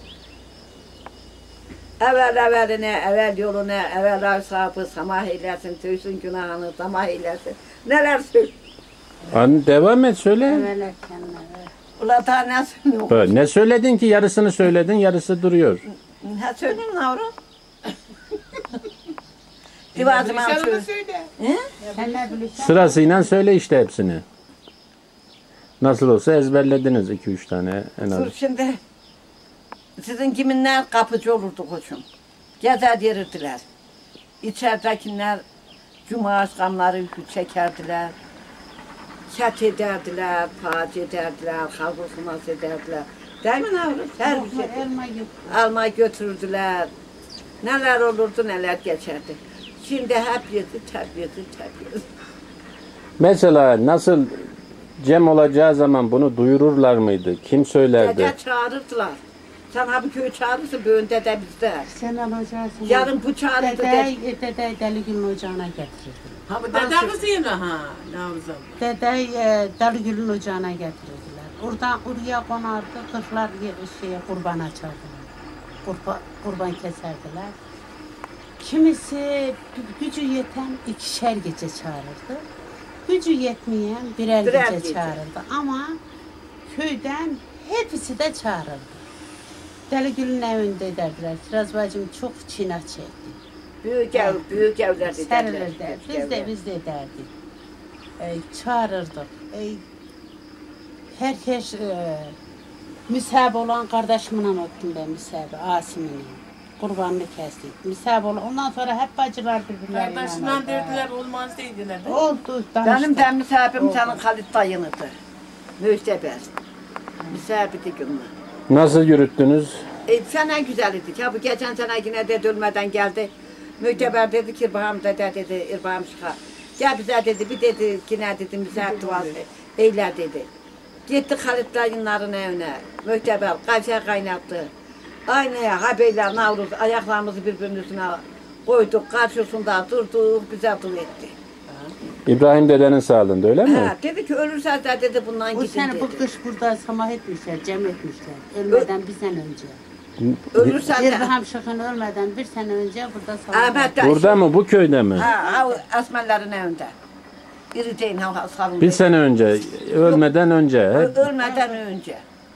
B: Evvel evveline, evvel yoluna, evvel ashabı samah eylesin, tüysün günahını tamah eylesin. Neler söylüyor?
A: An devam et söyle.
B: Ula daha ne söylüyor?
A: Ha, ne söyledin ki? Yarısını söyledin, yarısı duruyor.
B: Ne söyleyeyim Navrum? Divazımam söyle.
G: Sen ne biliyorsun?
A: Sırasıyla söyle işte hepsini. Nasıl olsa ezberlediniz iki üç tane en az.
B: Dur şimdi. Sizin kiminler kapıcı olurdu koçum. Gezer yerirdiler. İçeridekiler cuma akşamları yükü çekerdiler. Ket ederdiler, paç ederdiler, halk okuması ederdiler. Değil mi Navrum? Her bir şey.
G: Elma yok.
B: Alma götürdüler. Neler olurdu neler geçerdi. Şimdi hep yedi, tep yedi, tep yedi.
A: Mesela nasıl Cem olacağı zaman bunu duyururlar mıydı? Kim söylerdi?
B: Dede çağırırdılar. Sen ha bu köyü çağırırsın, bugün dede bizde.
G: Sen alacaksın.
B: Yarın bu çağırdı
G: Dede,
B: dede.
G: dede Deli Gül'ün ocağına getirirdi.
B: Ha bu
F: Dede kızıyım ha Navruz abla.
G: Dede e, Deli Gül'ün ocağına getirirdiler. Oradan oraya konardı, kırklar şeye, kurban açardılar. Kurban, kurban keserdiler. Kimisi gü- gücü yeten ikişer gece çağırırdı. Gücü yetmeyen birer,
B: Birer
G: gece,
B: gece.
G: çağırırdı. Ama köyden hepsi de çağırırdı. Deli Gül'ün evinde ederdiler. Kiraz bacım çok çiğne çekti.
B: büyük ev, büyük evler dediler.
G: Serilirdi. Biz de biz de ederdik. E, çağırırdık. E, herkes e, müsahip olan kardeşimle ottum ben müsahibi, Asimin'le. Kurbanını kestik. Müsahip olan. Ondan sonra hep bacılar birbirlerine.
F: Kardeşinden derdiler olmaz dediler. de.
G: Oldu.
B: Benim
G: danıştık.
B: de misafim senin Halit dayınıdır. Müsteber. Misafirdi günler.
A: Nasıl yürüttünüz?
B: E, sene güzel idik. Ya bu geçen sene yine de ölmeden geldi. Müteber dedi ki İrbaham dede dedi, İrbaham Şıkha. Gel bize dedi, bir dedi yine dedi misafir duası eyler dedi. Gittik Halit dayınların evine. Müteber kayfe kaynattı. Aynaya habeyler Navruz ayaklarımızı birbirinin üstüne koyduk. Karşısında durduk, bize dul etti.
A: İbrahim dedenin sağlığında öyle mi?
B: Ha, dedi ki ölürseniz de dedi bundan
G: Bu
B: gidin
G: sene
B: dedi.
G: bu kış burada samah etmişler, cem etmişler. Ölmeden bir sene önce.
B: Ölürsen de.
G: İrham Şık'ın ölmeden bir sene önce burada samah
B: Ahmet de.
A: Burada mı? Bu köyde mi?
B: Ha, ha Asmaların evinde. İri deyin ha salın.
A: Bir sene önce, ölmeden önce.
B: Ö- Ölmeden önce.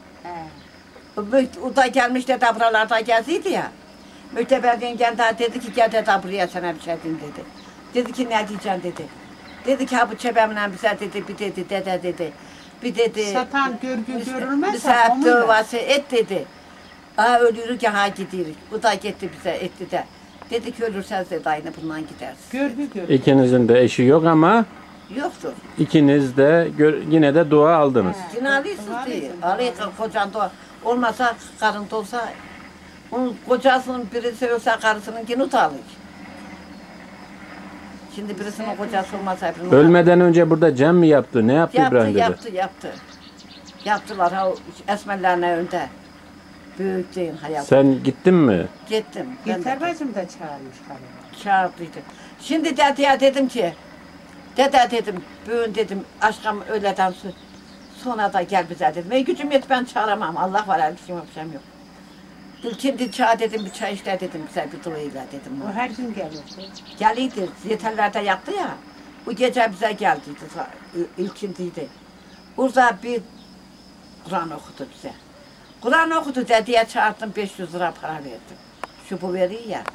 B: O da gelmiş de buralarda geziydi ya. Müteber yengen daha dedi ki gel de buraya sana bir şey diyeyim dedi. Dedi ki ne diyeceksin dedi. Dedi ki ha bu çebemle bize dedi bir dedi dede dedi. Bir dedi.
G: Satan görgü görülmez.
B: Bize dövası et dedi. Aa ölürük ya ha gidirik. Bu da gitti bize etti de. Dedi ki ölürseniz dedi aynı bundan gidersin.
G: Görgü görülmez.
A: İkinizin de eşi yok ama
B: Yoktur.
A: ikiniz de gör- yine de dua aldınız.
B: Cinalısız değil. Arayı kocan da olmasa karın da olsa onun kocasının birisi ölse karısınınkini utanır. Şimdi birisinin kocası olmasa hepsinin
A: Ölmeden önce burada cem mi yaptı? Ne yaptı,
B: yaptı,
A: İbrahim dede?
B: yaptı, yaptı. Yaptılar ha o esmerlerine önde. Büyük değil hayat.
A: Sen gittin mi?
B: Gittim. Ben de
G: Yeter bacım da çağırmış galiba.
B: çağırdıydı. Şimdi dedeye dedim ki, dede dedim, bugün dedim, aşkım öğleden su, sonra da gel bize dedim. Ey gücüm yet ben çağıramam, Allah var el bir şey yok. İlkindi çağır dedim, bir çay işte dedim, bize bir duayla dedim.
G: O her gün gelirdi.
B: Geliydi, yeterlerde yattı ya, bu gece bize geldiydi, ilkindiydi. Orada bir Kur'an okudu bize. Kur'an okudu dedeye çağırdım, beş yüz lira para verdim. Şu bu veriyor ya.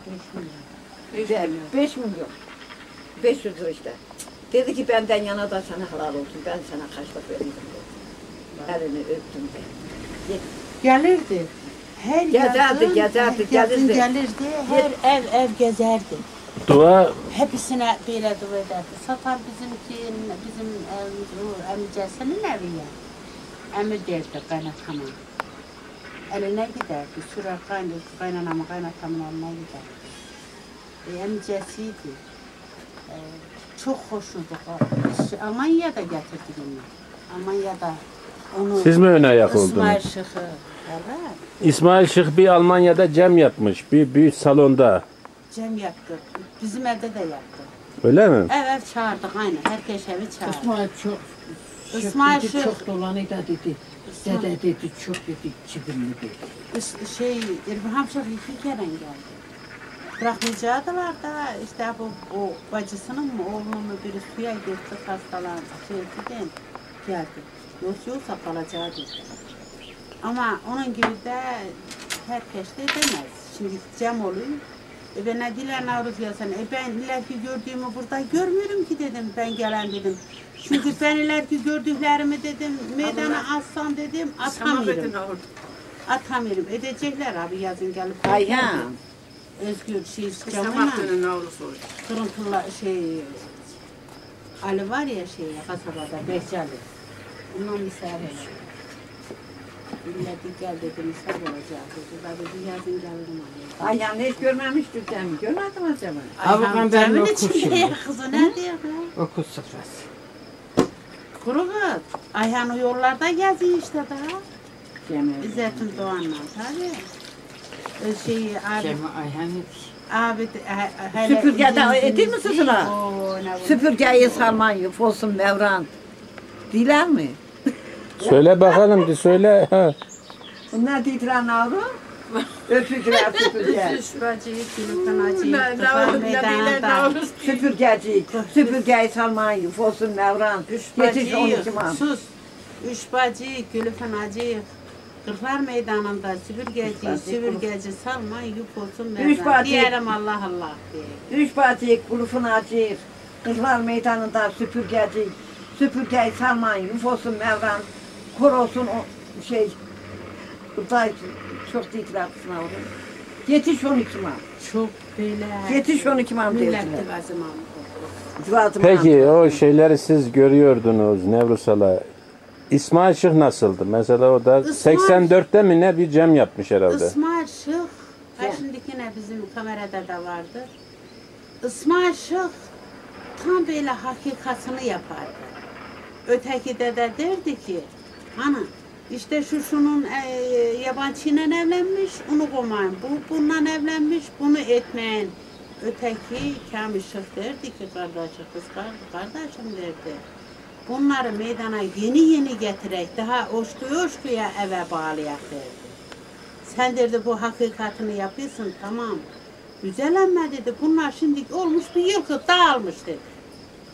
B: Beş milyon. Beş yüz lira işte. Dedi ki benden yana da sana helal olsun. Ben sana kaçlık vereyim dedi. Elini öptüm de.
G: Gelirdi. Her
B: Gezerdi,
G: yazın,
B: gezerdi,
G: her yazın
B: gelirdi.
G: gelirdi. Her ev ev gezerdi.
A: Dua
G: Hepsine böyle dua ederdi. Satar bizimki, bizim ev, amcasının evi ya. Emi derdi kaynatama. Eline giderdi. Sürer kaynatı, kaynanama kaynatamın eline giderdi. E, amcasıydı. E, çok hoşnuttu. Almanya'da getirdi beni. Almanya'da onu...
A: siz mi ön ayak
G: İsmail
A: oldunuz?
G: Şık'ı. Evet.
A: İsmail Şık bir Almanya'da cem yapmış. Bir büyük salonda.
G: Cem yaptı. Bizim evde de yaptı.
A: Öyle mi?
G: Ev ev çağırdık aynı. Herkes evi çağırdı.
H: İsmail çok
G: İsmail
H: dedi,
G: Şık.
H: çok dolanı da dedi. Dede dedi çok dedi kibirli dedi.
G: Is- Şey, İrfan Şık iki kere geldi. Bırakmayacaktılar da işte bu o bacısının mı oğlunun mu biri suya gitti hastalandı. Şeyden geldi. Yoksa yoksa kalacağı dedi. Ama onun gibi de herkes de demez. Şimdi cem oluyor. E ben ne diler Navruz ya sen? E ben ileriki gördüğümü burada görmüyorum ki dedim. Ben gelen dedim. Çünkü ben ileriki gördüklerimi dedim. Meydana atsam dedim. Atamıyorum. Atamıyorum. Edecekler abi yazın gelip.
B: Ayhan.
G: Özgür şey camına. Kırıntılı şey. Ali var ya şey kasabada Behçali. Ondan misafir. İlleti gel dedi misafir olacak dedi. Ben dedi yazın gelirim Ali.
B: Ayhan hiç görmemiştir sen mi? Görmedin mi acaba?
H: Avukan ben
G: Camın
H: okur
G: içinde
H: şimdi.
G: ya kızı ne diyor ya?
H: Okul sıfrası.
G: Kuru kız. Ayhan o yollarda geziyor işte daha.
B: Cemil.
G: İzzet'in Doğan'la tabii. O şey abi.
H: Cem Ayhan hepsi.
G: Abi de- he- hele
B: Süpürgede
G: uzun
B: edeyim mi
G: uzun-
B: sizine?
G: Oo, ne bu-
B: Süpürgeyi sarman yuf olsun Mevran. Diler mi?
A: Söyle bakalım, de söyle. Ha.
B: Bunlar dediler Navru? Öpücüler süpürge.
G: Şuracıyı, Gülükan acıyı,
F: Ne-
G: Kırklar
F: ne- ne diler,
G: Meydanı'nda.
F: Navruz?
B: Süpürgeci. Süpürgeyi sarman yuf olsun Mevran.
G: Üç
B: Yetiş on
G: bacıyı,
B: iki man.
G: sus. Üç bacı, Gülükan acıyı, Kırklar Meydanı'nda süpürgeci, süpürgeci salma, yük olsun
B: Üç
G: Mevran.
B: bacı.
G: Diyelim Allah Allah diye.
B: Üç bacı kulufun acır. Kızlar meydanında süpürgeci. Süpürgeyi sarman yuf olsun Mevran. Kor olsun o şey. Burada çok dediler kızına oraya. Yetiş on iki man.
G: Çok böyle.
B: Yetiş on iki man dediler.
G: Millette vazımam.
B: Civazım
A: Peki o şeyleri siz görüyordunuz Nevruzal'a. İsmail Şık nasıldı? Mesela o da
G: İsmail-
A: seksen dörtte mi ne bir cem yapmış herhalde.
G: İsmail Şık, ha şimdiki ne bizim kamerada da vardı. İsmail Şık tam böyle hakikatını yapardı. Öteki de de derdi ki, hanım işte şu şunun e, yabancıyla evlenmiş, onu koymayın. Bu bununla evlenmiş, bunu etmeyin. Öteki Kamil Şık derdi ki kardeşim, kız kar- kardeşim derdi. Bunları meydana yeni yeni getirek, daha oşkuya oşkuya eve bağlayak derdi. Sen derdi bu hakikatini yapıyorsun, tamam. Güzel ama dedi, bunlar şimdi olmuş bir yılkı dağılmış dedi.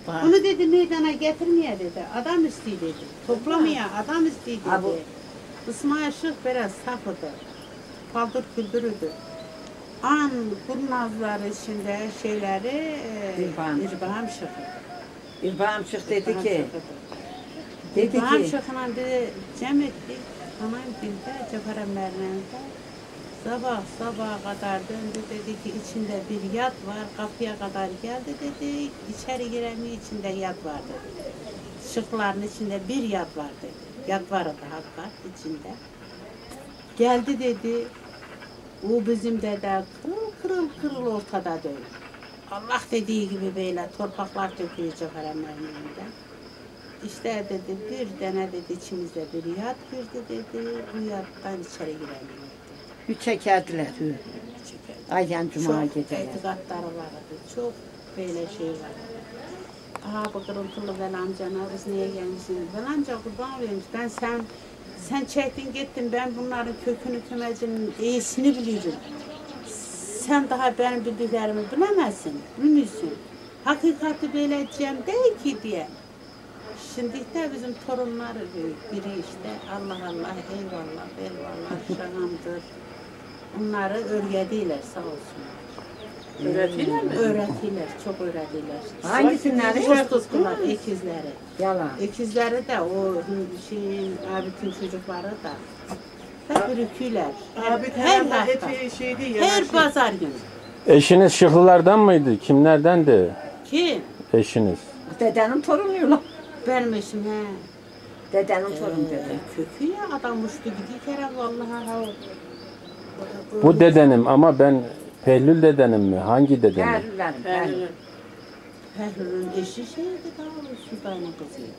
G: Bunu dedi meydana getirmeye dedi. Adam istiyor dedi. Toplamaya adam istiyor dedi. İsmail Şık biraz safıdı. Paldır küldürüdü. An kurnazları içinde şeyleri
B: İrban.
G: İrbaham Şık'ı.
B: İrban Şık dedi
G: İrbaham
B: ki,
G: Şık'ıdır.
B: dedi
G: İrbaham
B: ki,
G: Şık'la dedi cem ettik. Anam dilde Cefer Emmer'lerinde. Sabah sabaha kadar döndü dedi ki içinde bir yat var. Kapıya kadar geldi dedi. İçeri giremiyor içinde yat var dedi. Şıkların içinde bir yat var dedi. Yat vardı hakikat içinde. Geldi dedi. O bizim dede kırıl kırıl kırıl ortada dönüyor. Allah dediği gibi böyle torpaklar döküyor Cefer Emmer'lerinde. İşte dedi bir tane dedi içimizde bir yat girdi dedi. Bu yattan içeri giremiyor.
B: bir çekerdiler. Ayyan Cuma
G: Çok
B: geceleri.
G: etikatları vardı. Çok böyle şey vardı. Aha bu kırıntılı Vel amcana biz niye gelmişsiniz? Vel amca kurban olayım. Ben sen sen çektin gittin ben bunların kökünü kümecinin iyisini biliyorum. Sen daha benim bildiklerimi bilemezsin. Bilmiyorsun. Hakikati böyle edeceğim değil ki diye. Şimdi de bizim torunları biri işte Allah Allah eyvallah eyvallah şahamdır. Onları öğretiler sağ olsunlar.
F: Öğretiler mi?
G: Öğretiler, çok öğretiler.
B: Hangisinden?
G: Çok tutkular, ikizleri.
B: Yalan.
G: İkizleri de o şeyin abitin çocukları da. Hep ürküler.
F: Abi
G: Her
F: her
G: hafta.
F: hep şey değil ya.
G: Her pazar günü.
A: Eşiniz Şıklılardan mıydı? Kimlerdendi
G: Kim?
A: eşiniz?
B: Dedenin torunuyla.
G: Benim eşim he.
B: Dedenin torunu dedi.
G: Ee, kökü ya adam uçtu gidiyor kere vallahi ha.
A: Bu dedenim ama ben Pehlül dedenim mi? Hangi dedenim?
B: Perlilerim, perlilerim.
G: Fehrül'ün eşi şeydi daha Sultan'ın kızıydı.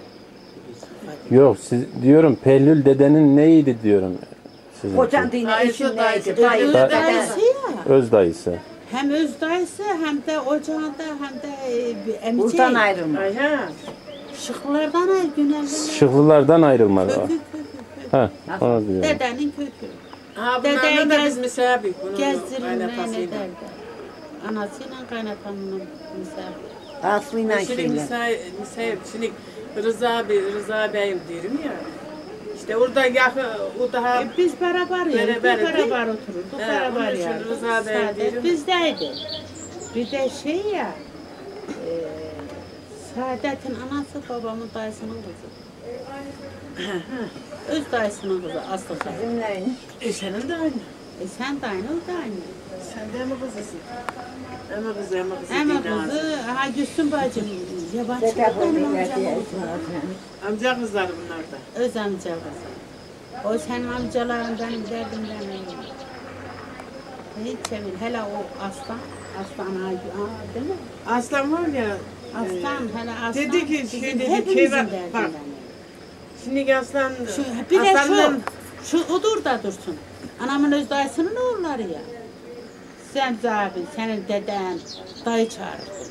A: Yok siz diyorum Pehlül dedenin neydi diyorum. Sizin
B: Kocan dini
F: Dayısı,
B: eşin
F: dayısı,
B: neydi? Dayı,
F: dayısı,
B: dede.
G: Dayısı ya.
A: öz dayısı.
G: Hem öz dayısı hem de ocağında hem de e, bir emici.
B: Buradan ayrılma.
F: Ayhan.
G: Şıklardan ayrı günelden.
A: Şıklılardan ayrılmadı.
G: Kökü kökü kökü.
A: Ha, onu diyorum.
G: Dedenin kökü.
F: Ha
G: Dede
F: bunlardan da
G: gez-
F: biz misafir. Bunun
G: Gezdirilme ne
F: kaynatasıyla.
G: derdi. Anasıyla kaynatanının misafir.
B: Aslıyla
F: Şimdi
B: şeyle.
F: misafir, misafir, şimdi Rıza Bey, Rıza Bey'im diyorum ya. İşte orada yakın, o daha
G: E, biz beraber yerdik,
F: Beraber
G: beraber,
F: değil.
G: otururduk,
F: He,
G: beraber
F: onun için
G: yerdik.
F: Rıza Bey
G: Saadet
F: diyorum.
G: bizdeydi. Bir de şey ya, e, Saadet'in anası babamın dayısının kızı. Öz dayısının kızı Aslı Saadet.
B: Bizim neymiş?
F: E senin de aynı.
G: E sen de aynı, o da aynı.
F: Sen de mi kızısın? Ama kızı, ama kızı
G: Ama
F: değil ağzı.
G: kızı, ha Gülsün bacım, yabancı
B: Dede
G: benim
B: koydular diye
G: amcamın
B: eşin
G: kızı.
B: adını.
F: Amca kızları bunlar da.
G: Öz amca kızı. O senin amcaların benim derdimden öyle. Hiç sevin. Hele o aslan, aslan ağacı, aa, değil mi?
F: Aslan var ya.
G: Aslan, hele aslan.
F: dedi ki,
G: bizim
F: şey dedi,
G: hepimizin
F: keyve-
G: derdinden
F: bak.
G: öyle.
F: Şimdi aslan,
G: Şu, bir de
F: aslanın
G: şu, şu odur da dursun. Anamın öz dayısının oğulları ya. Sen abi, senin deden, dayı çağırır.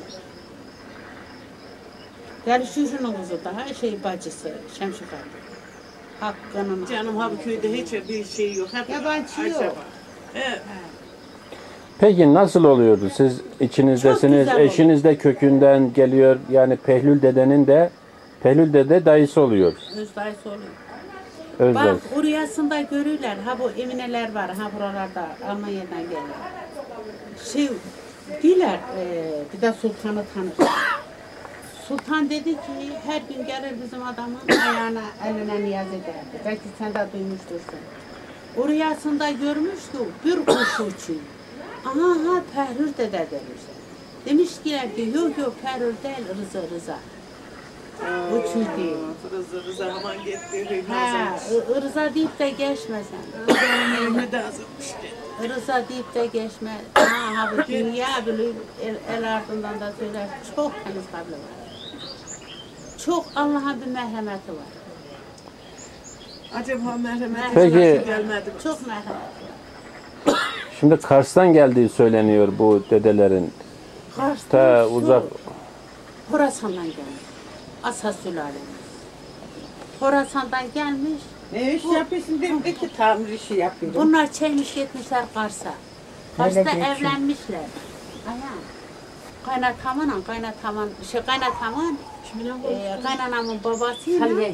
G: Gel şu şunun kızı daha şey bacısı, Şemşik abi. Hakkı'nın.
F: canım ha bu köyde hiç bir şey yok. Hep
G: Yabancı yok.
F: aşağı. Evet.
A: Peki nasıl oluyordu? Siz içinizdesiniz,
G: güzel
A: eşiniz de kökünden geliyor. Yani Pehlül dedenin de Pehlül dede dayısı oluyor.
G: Öz dayısı oluyor.
A: Öz
G: Bak
A: dayısı.
G: orayasında görürler. Ha bu emineler var. Ha buralarda Almanya'dan geliyor. Şey diler e, bir de sultanı tanır. Sultan dedi ki her gün gelir bizim adamın ayağına eline niyaz ederdi. Belki sen de duymuştursun. Orayasında görmüştü bir kuş uçuyor. Aha ha Pehrür dede demişler. Demişler ki yok yok Pehrür değil Rıza Rıza. Uçuyor değil.
F: Rıza, Rıza aman gitti.
G: Ha, ı- Rıza deyip de geçmesen.
F: Mehmet azalmış.
G: Rıza deyip de geçme. Ha, ha bu dünya bilir, el, el ardından da söyler. Çok temiz kabli var. Çok Allah'ın bir merhameti var.
F: Acaba merhamet
A: Peki.
F: nasıl gelmedi?
G: Çok merhameti var.
A: Şimdi Kars'tan geldiği söyleniyor bu dedelerin. Ta uzak.
G: Horasan'dan gelmiş. Asas sülalemiz. Horasan'dan gelmiş.
E: Ne iş yapıyorsun dedi ki tamir işi yapıyorum.
G: Bunlar çekmiş gitmişler Kars'a. Kars'ta
B: Hele geçin.
G: evlenmişler. Ayağım. kaynatamınla, kaynatamın, şey kaynatamın, e, kaynanamın babasıyla e,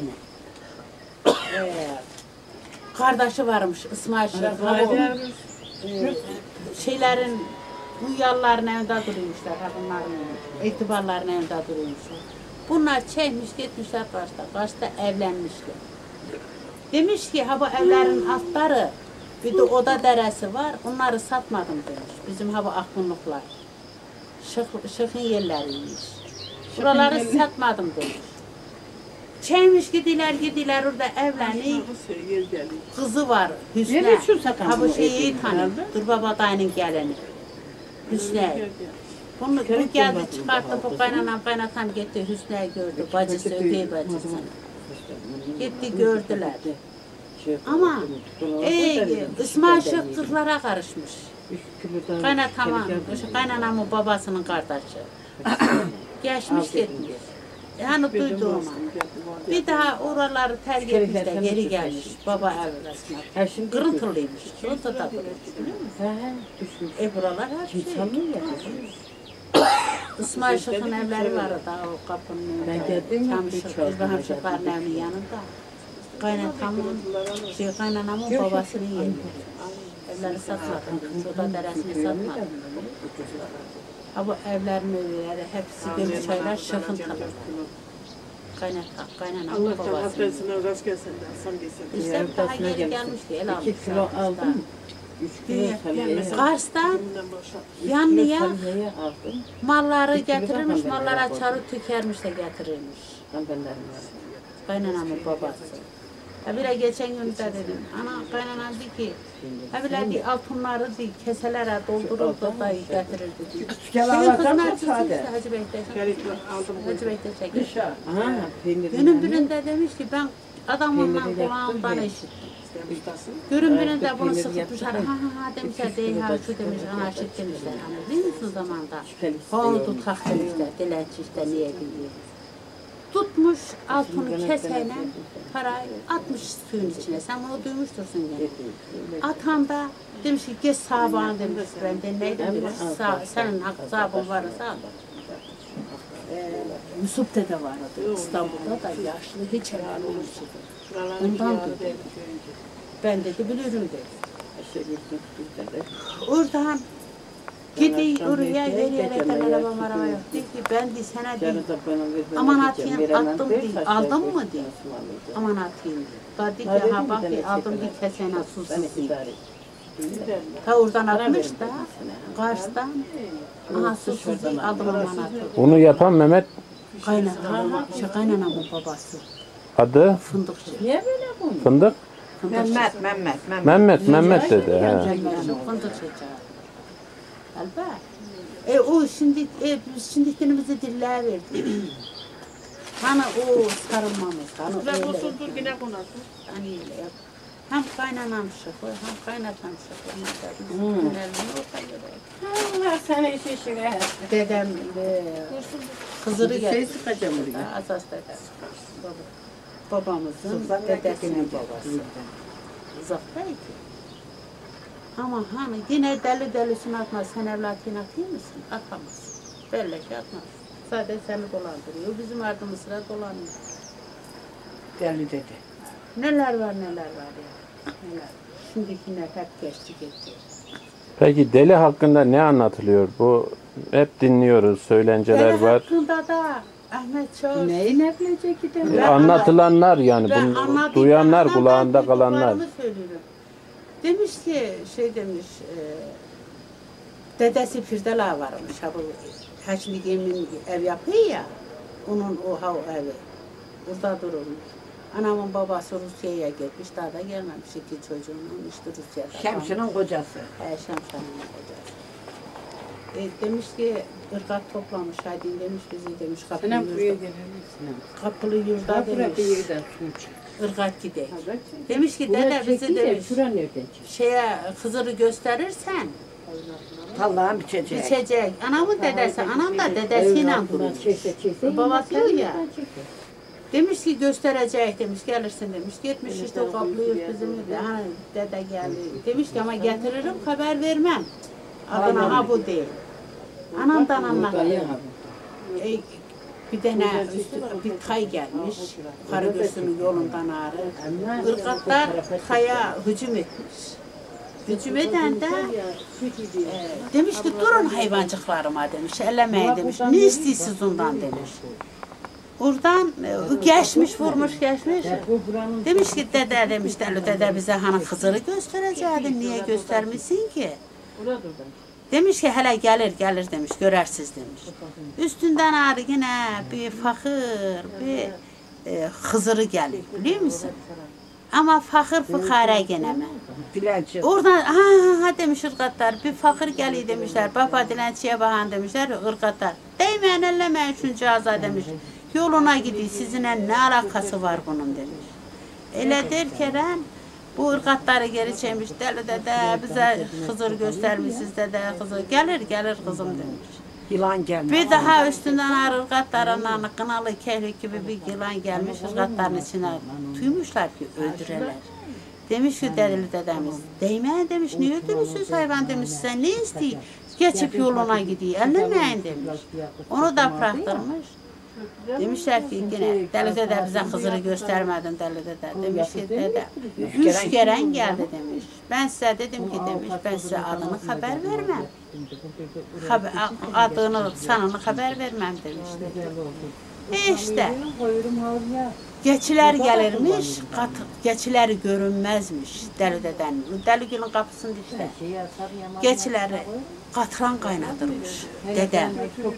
G: kardeşi varmış İsmail Şerif. E, şeylerin, bu yalların evinde duruyormuşlar, ha bunların itibarların evinde duruyormuşlar. Bunlar çekmiş gitmişler Kars'ta, Kars'ta evlenmişler. Demiş ki ha bu evlerin altları, bir de oda deresi var, onları satmadım demiş. Bizim ha bu akbunluklar. Şık, şıkın yerleriymiş. Buraları satmadım demiş. Çekmiş gidiler gidiler orada evlenip kızı var Hüsnü. Ha bu şeyi tanıyor. Dur baba dayının geleni. Hüsnü. Bunu bu geldi çıkarttı bu kaynanam kaynatam gitti Hüsnü'yü gördü. Bacısı ögey bacısı. Gitti gördüler. Ama ey İsmail Şık kızlara karışmış. Kaynatamın, kaynanamın babasının kardeşi. Geçmiş gitmiş. Yani duyduğuma. Bir daha oraları terk etmiş de geri gelmiş. Baba evresine. Kırıntılıymış. Kırıntıda durmuş. E buralar her şey. İsmail Şık'ın evleri var da o kapının önünde. Çamşık, İbrahim Şık'ın evinin yanında. Kaynatamın, şey kaynanamın babasının yeri. Evleri satmadım. Oda deresini satmadım. Ha bu evlerin övüleri hepsi bir çaylar Şık'ın tanır. Kaynanamın babasının. İşte daha geri gelmişti. El almış.
H: İki kilo aldım.
G: Kars'tan yanlıya malları getirirmiş, mallara çarı tükermiş de getirirmiş. Kaynanamın babası. Ha bile geçen gün de dedim, ana kaynanam dedi ki, ha bile di altınları di keselere doldurup da dayı getirirdi di. Senin kızın acısıysa Hacı Bey'de Hacı Bey'de çekmiş. Günün birinde demiş ki ben adamımla kulağımdan eşittim. Görün birinde bunu sıkıp dışarı, ha ha ha demişler, değil ha şu demiş, anarşik demişler. Ama değil misin zamanda? Onu tutak demişler, dilenci işte niye biliyor. Tutmuş altını keseyle parayı atmış suyun içine. Sen bunu duymuştursun yani. Atan da demiş ki geç sahabağını demiş. Ben de neydi demiş. Sağ, senin hak sahabın varsa al. Ee, Yusuf dede vardı İstanbul'da da yaşlı hiç helal olmuştu. Ondan dedi. Ben dedi bilirim dedi. Oradan gidiyor oraya veriyor araba araba yok. Dedi ki ben de sana değil. Aman atayım attım değil. Aldın mı değil. Aman atayım. Dedi ki ha bak aldım bir kesene susuz. Ta oradan atmış da Kars'tan aha susuz değil aldım aman atayım.
A: Onu yapan Mehmet
G: Kaynanamın, şey kaynanamın babası.
A: adı
G: Fındıkçı.
A: Fındık?
E: Mehmet, Mehmet, Mehmet.
A: Mehmet, Mehmet dedi. He.
G: Fındıkçı. Elbette. E o şimdi, e, biz şimdi kendimizi dillere verdik. Hani o sarılmamız, hani öyle. Hani öyle. Hem kaynanam şıkı, hem kaynatam şıkı.
H: Allah sana işe şuraya.
G: Dedem e, Hızır'ı
H: Şey
G: geldi.
H: sıkacağım oraya.
G: Asas dedem. Babamızın dedesinin babası. Uzaktaydı. Ama hani yine deli delisini atmaz. Sen evlatını atayım mısın? Atamaz. Belli ki atmaz. Sadece seni dolandırıyor. Bizim ardımız sıra dolanıyor.
H: Deli dedi.
G: Neler var neler var ya. Neler. Şimdikiler hep geçti gitti.
A: Peki deli hakkında ne anlatılıyor? Bu hep dinliyoruz, söylenceler
G: Deli
A: var.
G: hakkında da Ahmet Çavuş.
H: Neyi ne bilecek ki de?
A: E, Anlatılanlar yani,
G: Ben
A: bunu
G: anladım,
A: duyanlar,
G: ben
A: kulağında kalanlar.
G: duyduklarımı söylüyorum. Demiş ki, şey demiş, e, dedesi Firdela varmış, ha bu Haçlı Gemi'nin ev yapıyor ya, onun o ha o evi, burada dururmuş. Anamın babası Rusya'ya gitmiş, daha da gelmemiş iki çocuğunun, işte Rusya'da.
H: Şemsinin kocası.
G: He, Şemsinin kocası. E, demiş ki, ırgat toplamış, hadi demiş bizi demiş, kapılı
H: Sinem buraya
G: yurda,
H: gelelim.
G: kapılı yurda
H: Bırak
G: demiş,
H: bir yerden suç.
G: ırgat gidelim. Demiş ki, dede bizi demiş,
H: Şura nereden çıktı?
G: şeye Hızır'ı gösterirsen
E: Allah'ım biçecek.
G: biçecek. Anamın dedesi, anam da dedesiyle durmuş.
H: Çekse çekse.
G: Babası yok ya. Demiş ki gösterecek demiş, gelirsin demiş. Gitmiş işte kaplıyor bizim evde. Hani dede geldi. Demiş ki ama getiririm haber vermem. Adına ha bu değil. Anamdan anlattı. E, bir tane üstü, bir tay gelmiş, Karagöz'ün yolundan ağrı. Irgatlar taya hücum etmiş. Hücum eden de e, demiş ki durun hayvancıklarıma demiş, ellemeyin demiş, ne istiyorsunuz ondan demiş. Oradan e, geçmiş, vurmuş geçmiş. Demiş ki dede demiş, deli dede bize hani Hızır'ı gösterecektin, niye göstermişsin ki? Demiş ki hele gelir gelir demiş, görersiz demiş. Üstünden ağrı yine bir fakir, bir e, Hızır'ı gelir biliyor musun? Ama fakir fukara gene mi? Oradan ha ha ha demiş ırgatlar, bir fakir geliyor demişler, baba dilenciye bakan demişler ırgatlar. Değmeyin ellemeyin şunca aza demiş. Yoluna gidiyor, sizinle ne alakası var bunun demiş. Öyle derken bu ırgatları geri çekmiş, deli dede bize Hızır göstermişsiniz dede Hızır. Gelir gelir kızım demiş.
H: Yılan gelmiş.
G: Bir daha üstünden ağır ırgatlarından kınalı kehlik gibi bir yılan gelmiş, ırgatların içine tuymuşlar ki öldüreler. Demiş ki deli dedemiz, değmeyin demiş, niye öldürürsünüz hayvan demiş, sen ne istiyorsun? Geçip yoluna gidiyor, ellemeyin demiş. Onu da bıraktırmış. Demişler ki yine deli dede bize Hızır'ı göstermedin deli dede. Demiş ki dede, üç gelen geldi demiş. Ben size dedim ki demiş, ben size adını haber vermem. Haber, adını, sanını haber vermem demiş. E işte, geçiler gelirmiş, kat, geçileri görünmezmiş deli dedenin. Deli Gül'ün kapısında işte. Geçileri katran kaynatırmış dedem.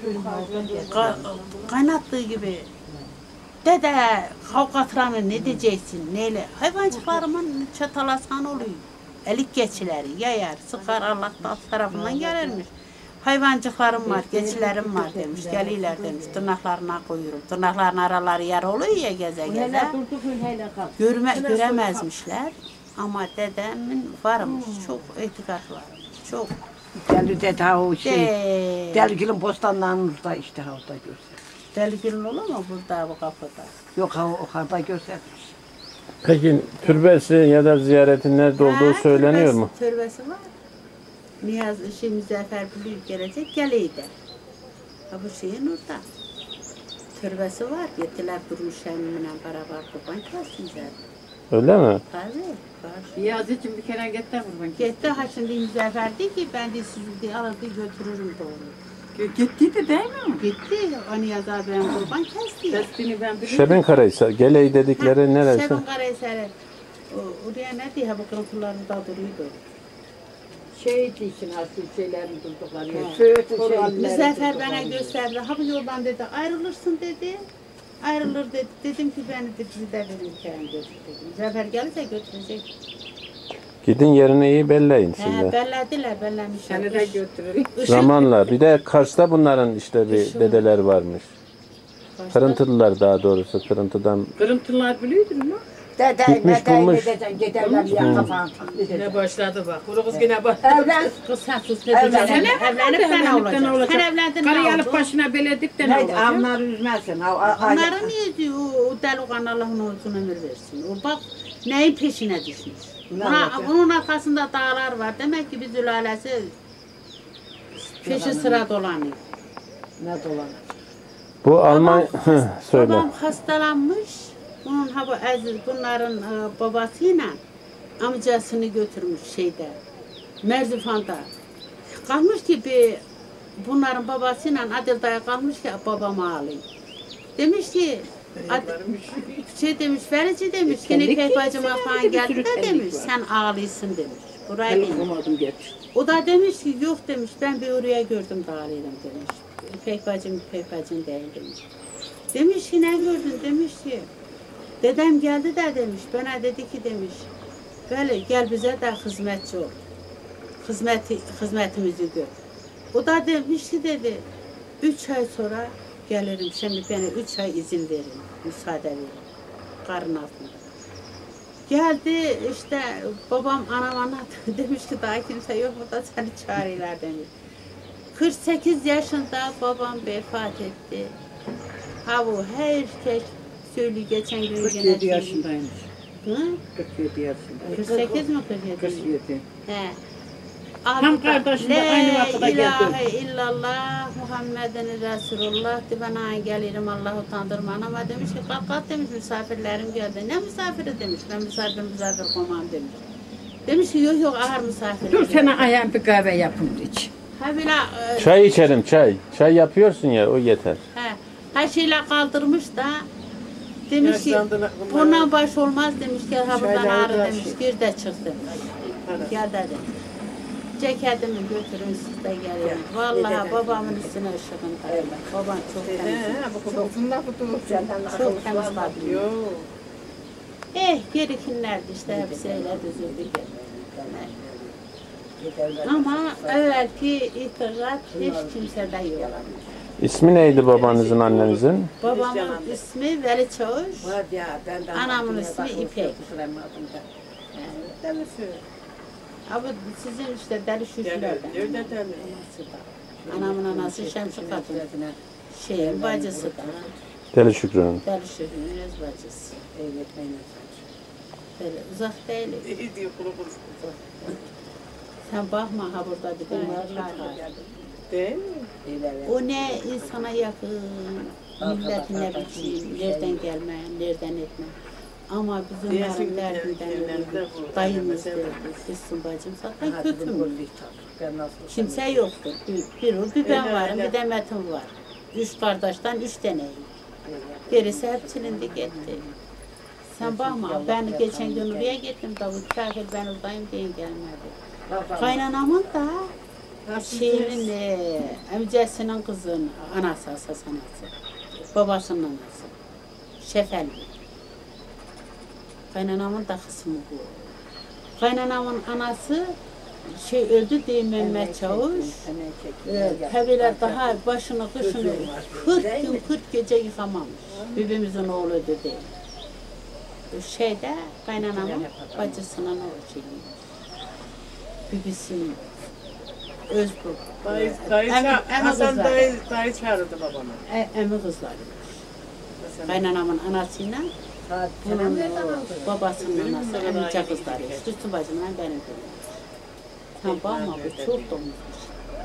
G: Ka kaynattığı gibi. Dede, o katranı ne diyeceksin, neyle? Hayvancıklarımın çatalasan oluyor. Elik geçileri yayar, sıkar Allah tarafından gelirmiş. Hayvancıklarım var, geçilerim var demiş, geliyorlar demiş, tırnaklarına koyuyorum. Tırnakların araları yer oluyor ya geze geze. Görme, göremezmişler ama dedemin varmış, çok itikad var, çok.
H: Deli dede o şey,
G: De...
H: Deligil'in bostanlarının orada işte orada göster.
G: Deligil'in olur mu burada bu kapıda?
H: Yok ha o orada göstermiş.
A: Peki türbesi ya da ziyaretin nerede olduğu
G: Ha,
A: söyleniyor
G: türbesi,
A: mu?
G: Türbesi var. Niyaz, şey, Müzeffer büyük gelecek, geleydi. Ha bu şeyin orada. Türbesi var, gittiler durmuş eminle beraber kurban kessin zaten.
A: Öyle mi?
G: Tabii, var.
I: Niyaz için bir kere gitti kurban.
G: Gitti, ha şimdi Müzeffer dedi ki ben de sizi de alır götürürüm doğru.
I: Gitti de değil mi?
G: Gitti, o Niyaz abim kurban kesti.
I: Kestiğini ben biliyorum.
A: Şebin Karahisar, Geley dedikleri
G: Ha,
A: neresi?
G: Şebin Karahisar'ı. Oraya ne diye, bu kırıntılarında duruyordu.
H: Şehit için asıl şeylerin durdukları yer.
G: Söğüt'ün
H: şeyitlerin
G: Müzeffer
H: durdukları
G: bana
H: yer.
G: gösterdi. Ha bu yoldan dedi ayrılırsın dedi. Ayrılır dedi. Dedim ki beni dedi bir de verin hikayem götür dedim. Müzeffer gelirse götürecek.
A: Gidin yerini iyi belleyin
G: He,
A: size.
G: bellediler, bellemişler.
I: Seni de götürürüm.
A: Zamanla. Bir de Kars'ta bunların işte bir dedeler varmış. Kırıntılılar daha doğrusu. Kırıntıdan
I: Kırıntılar biliyordur mu?
H: Dede,
A: Gitmiş,
H: dede,
A: bulmuş.
H: dededen giderler ya kafanı taklit eder.
I: Ne başladı bak. Kuru kız yine bak.
H: Evlen.
G: Kız sen sus
H: Evlen.
G: ne diyeceksin? Evlenip ben
I: Evlenip ben
G: olacağım.
I: olacağım.
G: Sen evlendin ne
I: Karayalıp
G: oldu?
I: başına beledik de ne
H: Neydi
I: olacak?
H: avları üzmezsin. Av, av,
G: Onları niye diyor? O delikanlı Allah'ın olsun ömür versin. O bak neyin peşine düşmüş.
H: Ne
G: Buna,
H: olacak?
G: bunun arkasında dağlar var. Demek ki biz Zülalesi peşi sıra dolanıyor.
H: Ne dolanır.
A: bu Alman söyle.
G: Babam hastalanmış. Bunun ha bu Aziz bunların e, babasıyla amcasını götürmüş şeyde. Merzifon'da. Kalmış ki bir bunların babasıyla Adil dayı kalmış ki babamı alayım. Demiş ki Ad, şey demiş, verici demiş, yine İpek bacıma falan geldi de demiş, sen ağlıyorsun demiş. Buraya değil. O da demiş ki yok demiş, ben bir oraya gördüm de ağlayalım demiş. İpek bacım, İpek bacım değil demiş. Demiş ki ne gördün demiş ki, dedem geldi de demiş, bana dedi ki demiş, böyle gel bize de hizmetçi ol. Hizmeti, hizmetimizi gör. O da demiş ki dedi, üç ay sonra gelirim, şimdi bana üç ay izin verin, müsaade verin, karın altında. Geldi işte babam anam anlattı, demiş ki daha kimse yok burada seni çağırıyorlar demiş. kırk sekiz yaşında babam vefat etti. Ha bu herkes söylüyor geçen gün
H: kırk yedi yaşındaymış.
G: Hı?
H: kırk yedi yaşında.
G: kırk sekiz mi kırk yedi?
H: kırk yedi.
G: He.
I: Hem kardeşim de aynı vakitte
G: La
I: geldi.
G: ilahe illallah Muhammeden Resulullah de ben ay gelirim Allah utandırma ama demiş ki kalk kalk demiş misafirlerim geldi. Ne misafiri demiş ben misafir misafir koymam demiş. Demiş ki yok yok ağır misafir.
I: Dur sana ayağım bir kahve yapın iç.
G: Ha bile e,
A: Çay içelim çay. Çay yapıyorsun ya o yeter.
G: he, her şeyle kaldırmış da demiş ki
F: Yaşlandılar bunlar.
G: bundan baş olmaz demiş ki ha buradan
F: Çayları
G: ağrı
F: da
G: demiş
F: şey.
G: gir de çık demiş. Gel dedi. Ceketimi götürün siz de gelin. Vallahi babamın üstüne ışığın tabii. Babam çok temiz.
F: He, bu kutusun lafı dur.
G: Çok temiz kadın.
F: Yok.
G: Eh gerikinlerdi işte hepsi öyle düzüldü. Ama evvelki itiraz hiç kimsede yok.
A: İsmi neydi babanızın annenizin?
G: Babamın ismi Veli Çavuş,
H: Var ya ben de
G: anamın ismi İpek.
F: Demisi.
G: Abi sizin işte deli şüşlerden.
F: Nerede deli?
G: Anamın anası Şemsi Kadın. Şeyin bacısı da.
A: Deli Şükrü'nün.
G: Deli Şüşür'ün öz bacısı. Böyle uzak değil.
F: İyi diyor kuru kuru.
G: Sen bakma ha burada bir tane var.
F: Değil mi?
G: O ne insana yakın, millet ne biçim, nereden gelmeyen, nereden etme. Ama bizim varın derdinden ölüyor. Dayımız derdi, kızsın bacım zaten kötü mü? Kimse yoktur. Bir, bir o, bir ben varım, bir de Metin var. Üç kardeşten üç taneyim. Gerisi hep silindi gitti. Sen bakma, ben geçen gün oraya gittim, Davut Kâhil ben oradayım diye gelmedi. Kaynanamın da şeyinin, e, amcasının kızının anası, asas anası. Babasının anası. Şefeli. Kaynanamın da kısmı bu. Kaynanamın anası şey öldü diye Mehmet Çavuş. E, tabiler daha başını kışını kırk gün kırk gece yıkamamış. Birbirimizin oğlu öldü diye. Şeyde kaynanamın bacısının oğlu şeymiş. Bibisinin öz bu.
F: Dayı, dayı, ça- Hasan dayı, dayı çağırdı babama.
G: E, emi kızlarıymış. Kaynanamın anasıyla bunun o babasının anası emice kızları. Sütü bacımla benim kızım. Sen bakma bu çok domuzmuş.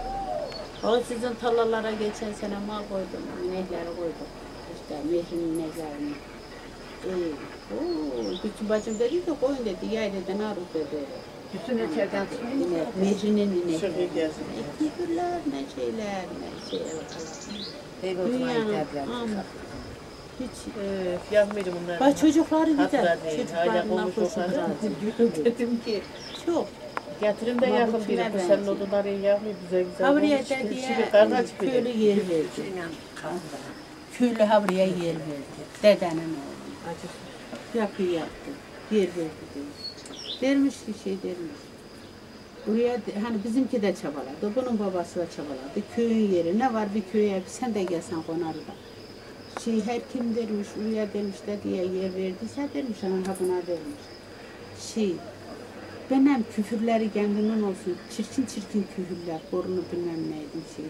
G: O sizin tarlalara geçen sene mal koydum, inekleri koydum. İşte mehrin ineklerini. Ee, oo, bütün bacım dedi ki koyun dedi, yayleden arı dedi.
H: Bütün içeriden çıkıyor.
G: Mehrinin inekleri.
F: Şöyle gelsin.
G: Ne kibirler, ne şeyler, ne şeyler. Dünyanın, ama hiç
F: Ee, yapmaydı bunlar.
G: bak çocukları güzel,
F: Hatıra değil,
G: çocuklarından
F: hala
G: hoşum
F: konuşuyorlar.
G: dedim ki çok.
F: Getirin de
G: Ama
F: yakın
G: bu
F: biri.
G: kime
F: Bu senin
G: benziyor?
F: odunları yapmıyor. Güzel güzel.
G: Havriye
F: olmuş.
G: de
F: Şimdi
G: diye
F: kardeş
G: köylü
F: biri.
G: yer verdi. Köylü havriye yer verdi. Dedenin oğlu. Yapı yaptı. Yer verdi diyor. Dermiş bir şey dermiş. Buraya de- hani bizimki de çabaladı. Bunun babası da çabaladı. Köyün yeri ne var bir köye sen de gelsen konarda. Şey her kim dermiş oraya demişler diye yer verdiyse dermiş ana ha buna dermiş. Şey benim küfürleri kendinden olsun. Çirkin çirkin küfürler. Borunu bilmem neydi şeydi.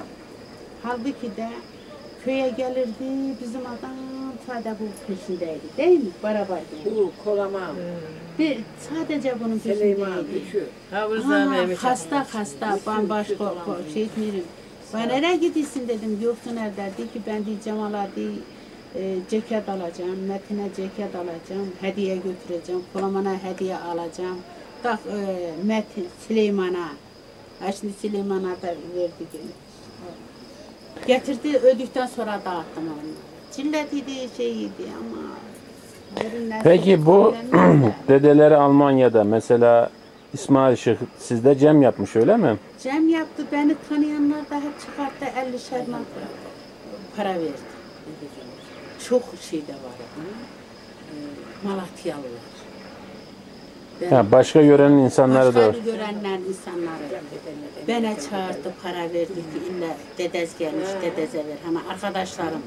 G: Halbuki de köye gelirdi bizim adam sadece bu peşindeydi. Değil mi? Beraber.
H: Bu kolama.
G: Bir, sadece bunun
H: Süleyman
G: peşindeydi.
H: üçü.
F: Havuzda
G: Aa,
F: meyve
G: hasta hasta bambaşka ko- şey etmiyorum. Ben nereye gidiyorsun dedim. Yoksun evde. Dedi ki ben de Cemal'a de, e, ceket alacağım. Metin'e ceket alacağım. Hediye götüreceğim. Kulaman'a hediye alacağım. Bak e, Metin Süleyman'a. Ha şimdi Süleyman'a da verdi gene. Getirdi öldükten sonra dağıttım onu. Cilletiydi şeyiydi ama. ürünler-
A: Peki bu
G: ürünler-
A: dedeleri Almanya'da mesela İsmail Şık sizde cem yapmış öyle mi?
G: Cem yaptı, beni tanıyanlar da hep çıkarttı, elli şerman para verdi. Çok şey de var. Ee, Malatyalılar. Ben-
A: Ha, başka yörenin insanları da var.
G: Başka görenler insanları. Bana çağırdı, para verdi ki illa dedez gelmiş, dedeze ver. Hani arkadaşlarım.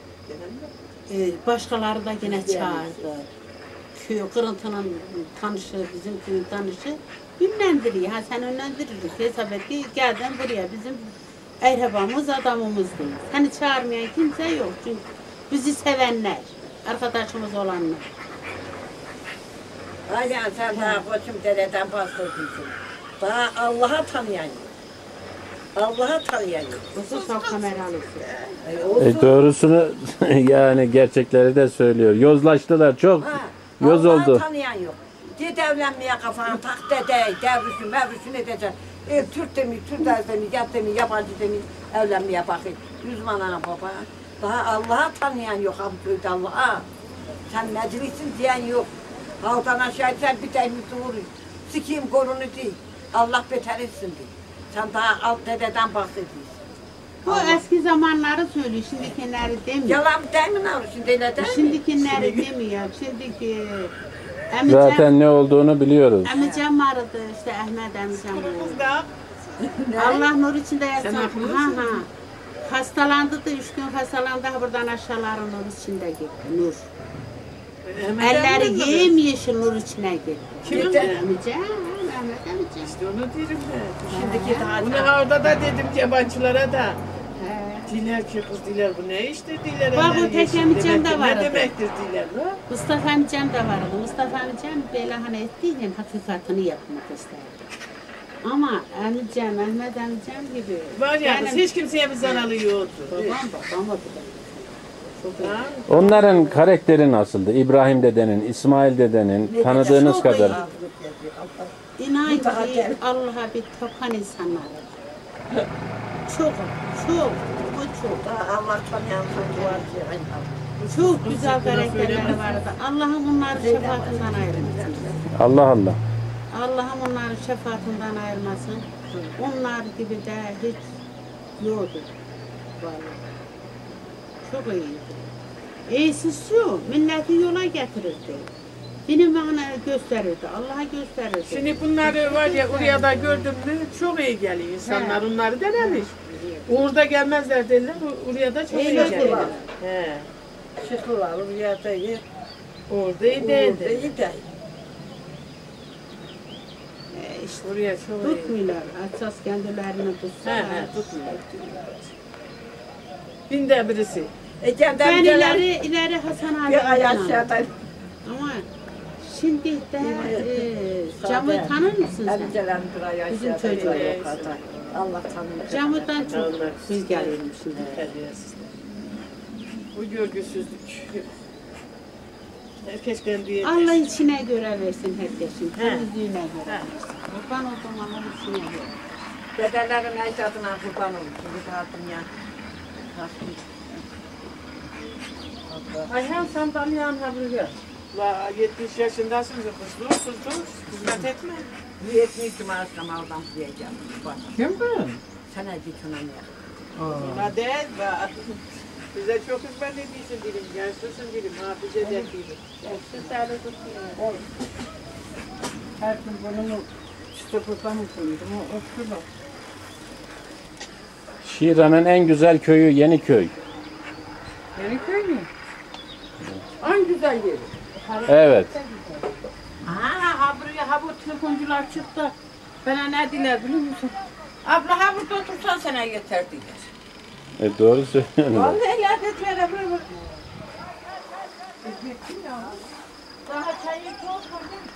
G: Ee, başkaları da yine çağırdı. Köy kırıntının tanışı, bizim köyün tanışı ünlendiriyor. Ha sen ünlendiririk. Hesap et ki geldin buraya bizim erhabamız, adamımız değil. Hani çağırmayan kimse yok. Çünkü bizi sevenler, arkadaşımız olanlar.
B: Aynen sen daha koçum dededen bastırdın.
E: Daha Allah'a tanıyan yok. Allah'a tanıyan yok.
G: Hususan kameralısı.
E: E, olsun.
A: E, doğrusunu yani gerçekleri de söylüyor. Yozlaştılar çok.
E: Ha,
A: Yoz
E: Allah'ı
A: oldu.
E: tanıyan yok. Git evlenmeye kafanı tak dede, devrüşü, mevrüşü ne diyeceksin? E, Türk de mi, Türk de mi, yat de mi, yabancı de mi evlenmeye bakayım. Yüz manana baba. Daha Allah'a tanıyan yok abi köyde Allah'a. Sen meclisin diyen yok. Haldan aşağı sen bir tane doğru. Sikiyim korunu değil. Allah beter etsin diye. Sen daha alt dededen bahsediyorsun.
G: Bu eski zamanları söylüyor, şimdikileri demiyor.
E: Yalan değil mi ne olur şimdi öyle değil mi?
G: Şimdikileri demiyor, şimdiki Emice,
A: Zaten ne olduğunu biliyoruz.
G: Emicem vardı işte Ahmet Emicem. Allah nur içinde yatsın. Ha ha. Hastalandı da üç gün hastalandı buradan aşağıları nur içinde gitti nur. Elleri yemyeşil nur içine gitti.
F: Kimin?
G: Emicem, Ahmet Emicem.
F: İşte onu derim ben.
E: Şimdiki daha
F: Bunu orada da dedim yabancılara da. Diler ki kız diler bu ne iştir diler.
G: Bak, bu
F: eller
G: tek
F: yeşil
G: Emicem
F: demek
G: de
F: ki
G: vardı.
F: Ne demektir diler bu?
G: Mustafa Emicem de vardı. Mustafa Emicem böyle hani ettiğiyle hakikatini yapmak isterdi. Ama Emicem, Ahmet Emicem gibi.
F: Var ya
G: Yani-
F: kız hiç kimseye bir zararı yoktu.
G: Babam babam o da. Çok iyi.
F: Ha?
A: Onların karakteri nasıldı? İbrahim dedenin, İsmail dedenin tanıdığınız kadar.
G: İnan ki Allah'a bir tapan insanlar. Çok, çok, bu çok.
E: Allah tanıyan var ki.
G: Çok güzel karakterleri vardı. Allah'ım onları şefaatinden ayırmasın.
A: Allah Allah.
G: Allah'ım onları şefaatinden ayırmasın. Onlar gibi de hiç yoktu. Vallahi. Çok iyiydi. İyisiz şu, milleti yola getirirdi. Benim bana gösterirdi, Allah'a gösterirdi.
F: Şimdi bunları var ya oraya da gördüm mü çok iyi geliyor insanlar onları denemiş. Uğur'da gelmezler derler, oraya da çok iyi
G: Öyle
F: geliyor.
G: diyorlar.
F: He.
E: Çıkılar oraya da iyi.
F: Orada iyi
E: Orada
F: değildi.
E: iyi de.
G: E işte
F: Oraya çok iyi.
G: tutmuyorlar, esas kendilerini
F: He
G: tutsalar.
F: he tutmuyor. Binde birisi.
E: E kendin
G: Ben
E: gelen
G: ileri, ileri Hasan abi.
E: bir ay aşağıda.
G: Ama şimdi de e, camı tanır mısın sen?
E: Gelen bir ay
G: Bizim
E: aşağıda.
G: çocuğu.
E: bir ay yukarıda. Allah tanıyor.
G: Camıdan çok biz geliyorum şimdi.
F: Terbiyesizlik. Bu görgüsüzlük. Herkes kendi
G: Allah içine göre versin herkesin,
F: He.
G: temizliğine göre
F: He.
G: versin. Kurban olduğum Allah içine göre.
E: Dedelerin ecdadına kurban olsun. Bir daha dünya.
F: Ayhan sandalyen haberi. La yetmiş yaşındasın kızım, kızım, hizmet etme.
E: yetmiş maaşla maldan diyeceğim. Bak.
F: Kim bu?
E: Sana git ona ne?
F: Ona değil, bak. Bize çok hizmet ediyorsun dilim, gençlisin dilim, hafize eder dilim. Gençlisin sağlık tutuyor.
E: Her gün bunu işte kurban olsun. O oturma.
A: Şiran'ın en güzel köyü Yeniköy.
E: Yeniköy mü? En güzel yeri.
A: Evet.
F: Ha, ha buraya ha bu telefoncular çıktı. Bana ne diler biliyor musun? Abla ha burada otursan sana yeter diler.
A: E, doğru söylüyorsun.
F: Vallahi ya dediler abla. Daha çayı çok koydum.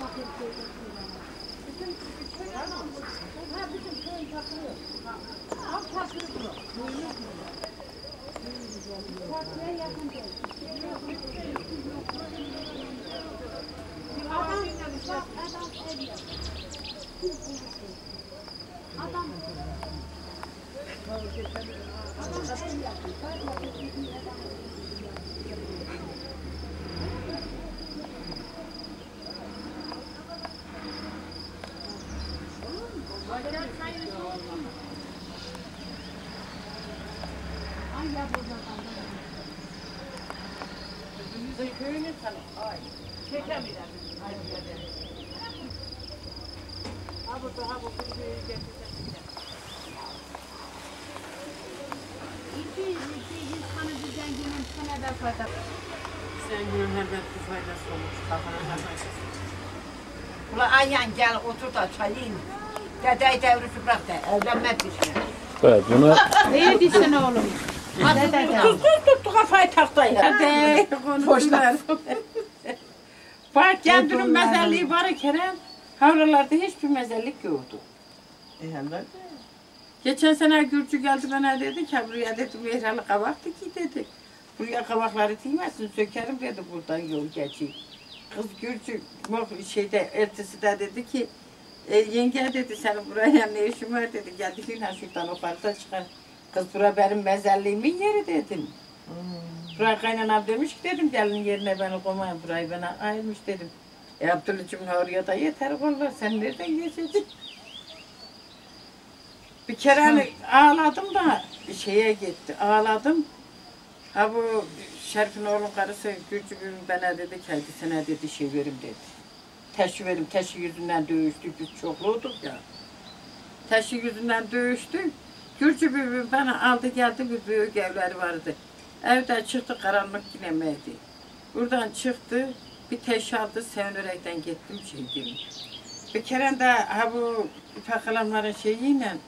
F: Köyünü sana. Ay. Çekemeyeceğim. Ay. Ha burada ha burada bir getireceğim.
G: İki, iki, yüz tane bir zenginin sana da fayda.
F: Zenginin her bir faydası olmuş. Kafana takmışsın.
E: Ula Ayhan gel otur da çayı in. Dedeyi devrisi bırak da evlenmek için.
A: Evet, bunu
G: Ne diyorsun oğlum? Ne dedi?
E: Tuz tuz tuttu kafayı taktayla.
F: Hadi konuştular. Bak kendinin mezarlığı var Kerem. Havralarda hiçbir mezellik yoktu.
E: E herhalde.
F: Geçen sene Gürcü geldi bana dedi ki buraya dedi meyralı kavaktı ki dedi. Buraya kavakları değmezsin sökerim dedi buradan yol geçeyim. Kız Gürcü şeyde ertesi de dedi ki e, yenge dedi senin buraya ne işin var dedi. Geldi yine şuradan o parça çıkar. Kız bura benim mezelliğimin yeri dedim. Hmm. Buraya kaynanam demiş ki dedim gelin yerine beni koymayın burayı bana ayırmış dedim. E Abdülhacım'ın oraya da yeter kollar sen nereden geçeceksin? Bir kere hani ağladım da şeye gitti ağladım. Ha bu Şerif'in oğlun karısı Gürcü bir bana dedi ki sana dedi şey verim dedi. Teşi verim teşi yüzünden dövüştük biz çokluyduk ya. Teşi yüzünden dövüştük. Gürcü bir bana aldı geldi bir büyük evleri vardı. Evden çıktı karanlık ginemeydi. Buradan çıktı bir teşi aldı sevinerekten gittim şey gibi. Bir kere de ha bu İpek Hanımların şeyiyle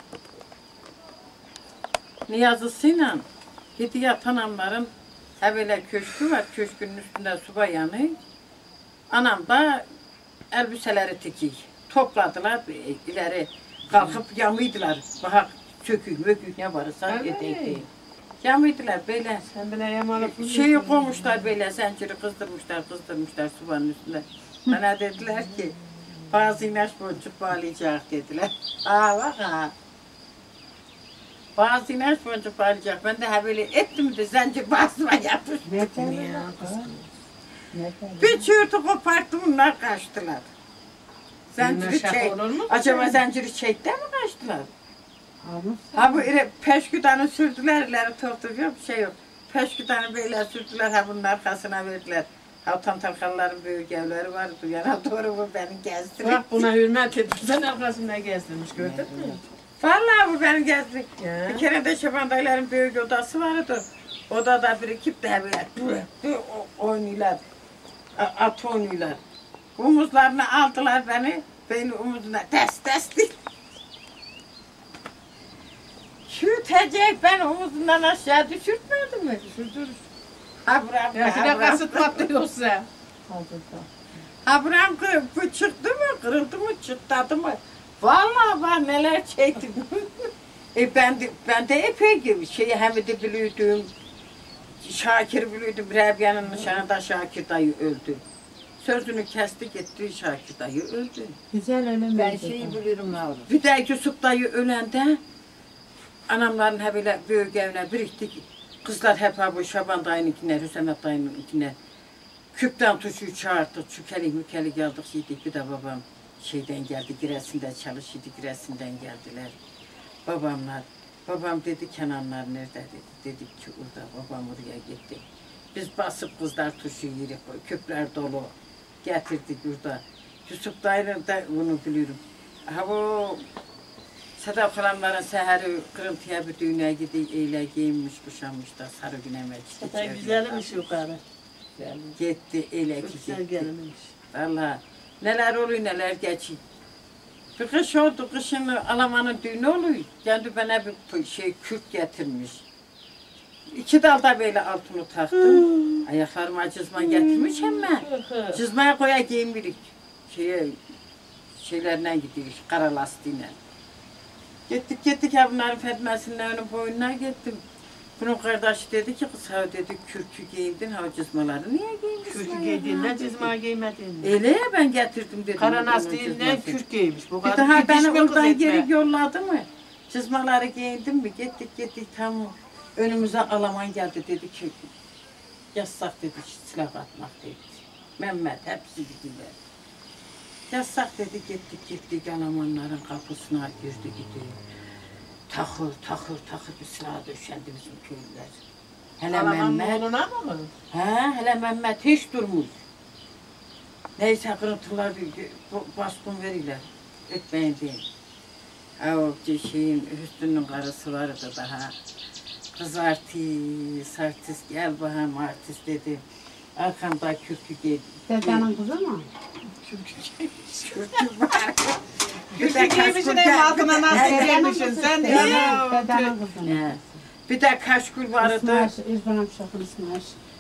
F: niyazısıyla gitti yatan anamların ha böyle köşkü var, köşkünün üstünde soba yanıyor. Anam da elbiseleri tikiy. Topladılar, ileri kalkıp yamıydılar. Bak sökük, mökük ne varsa etekti. Yamıydılar böyle.
E: Sen bile yamalıp
F: şeyi koymuşlar böyle, zinciri kızdırmışlar, kızdırmışlar sobanın üstünde. Bana dediler ki, bazı inaç boncuk bağlayacak dediler. Aa bak ha. Bazı inaç boncuk bağlayacak. Ben de ha böyle ettim de zincir basma yapmış.
E: Neden ya?
F: Bir çığırtı koparttı bunlar kaçtılar. Zinciri çek. Acaba zinciri çekti mi kaçtılar? Ha bu ire peşküdanı sürdüler, ileri tortuk yok, bir şey yok. Peşküdanı böyle sürdüler, ha bunun arkasına verdiler. Ha Tantalkalıların büyük evleri vardı, yana doğru bu beni gezdirdi.
E: Bak buna hürmet et, sen arkasında gezdirmiş, gördün mü?
F: Vallahi bu beni gezdi. Bir kere de Şaban dayıların büyük odası vardı. Odada birikip de böyle oynuyorlar, at oynuyorlar. Omuzlarına aldılar beni, beni omuzuna ters ters değil. Şu tecek ben omuzundan aşağı düşürtmedi mi? Düşürdür. Ha buram,
E: ya ha buram. Kasıtmadı yoksa.
F: Ha buram bu çıktı mı, kırıldı mı, çıtladı mı? Vallahi ben neler çektim. e ben de, ben de epey gibi şeyi Hamid'i biliyordum. Şakir biliyordum. Rabia'nın nişanında Şakir dayı öldü. Sözünü kesti gitti, Şakir dayı öldü.
E: Güzel öyle
H: Ben şeyi bilirim yavrum.
F: Bir de Yusuf dayı ölende anamların hep böyle büyük evine biriktik. Kızlar hep ha bu Şaban dayınınkine, Hüsemet dayınınkine küpten tuşu çağırdık, çükelik mükelik geldik şeydik. Bir de babam şeyden geldi, Giresun'da çalışıyordu, Giresun'dan geldiler. Babamlar, babam dedi Kenanlar nerede dedi. Dedik ki orada, babam oraya gitti. Biz basıp kızlar tuşu yedik, küpler dolu getirdik burada. Yusuf dayının da bunu biliyorum. Ha bu Sedef Hanımların seheri kırıntıya bir düğüne gidiyor, eyle giyinmiş, kuşanmış da sarı günemek.
E: Zaten güzelmiş yukarı.
F: Gitti, eyle ki
E: güzel
F: gitti.
E: gelmiş.
F: Vallahi neler oluyor, neler geçiyor. Bir kış oldu, kışın Alaman'ın düğünü oluyor. Geldi bana bir şey, kürt getirmiş. İki dalda böyle altını taktım. Ayaklarıma cızma getirmiş ama cızmaya koya giyinmirik. Şeye, şeylerine gidiyor, kara lastiğine. Gittik gittik ya bunların fetmesinden onun boynuna gittim. Bunun kardeşi dedi ki kız ha dedi kürkü giyindin ha cızmaları niye giymişsin?
E: Kürkü giydiğinden cızma giymedin.
F: Öyle ya ben getirdim dedim.
E: Kara lastiğinden kürk giymiş. Bu
F: bir daha beni oradan geri yolladı mı? Cızmaları giyindim mi? Gittik gittik tam önümüze Alaman geldi dedi ki yasak dedi silah atmak dedi. Mehmet hepsi gidiyor. Yasak dedi gittik gittik Alamanların kapısına girdi gidiyor. Takır takır takır bir silah döşendi bizim köylüler. Hele
E: Alamanın
F: Mehmet.
E: oğluna mı?
F: He hele Mehmet hiç durmuş. Neyse kırıntılar baskın verirler. Etmeyin değil. O şeyin Hüsnü'nün karısı vardı daha. Kız artist, artist gel bakalım artist dedi. Arkamda kürkü giydi.
G: Dedenin kızı mı?
F: Kürkü var.
E: Bir de giymişsin ev altına nasıl giymişsin sen de ya.
G: Dedenin kızı.
F: Bir de kaşkul vardı.
G: İzbanım şakın İsmail.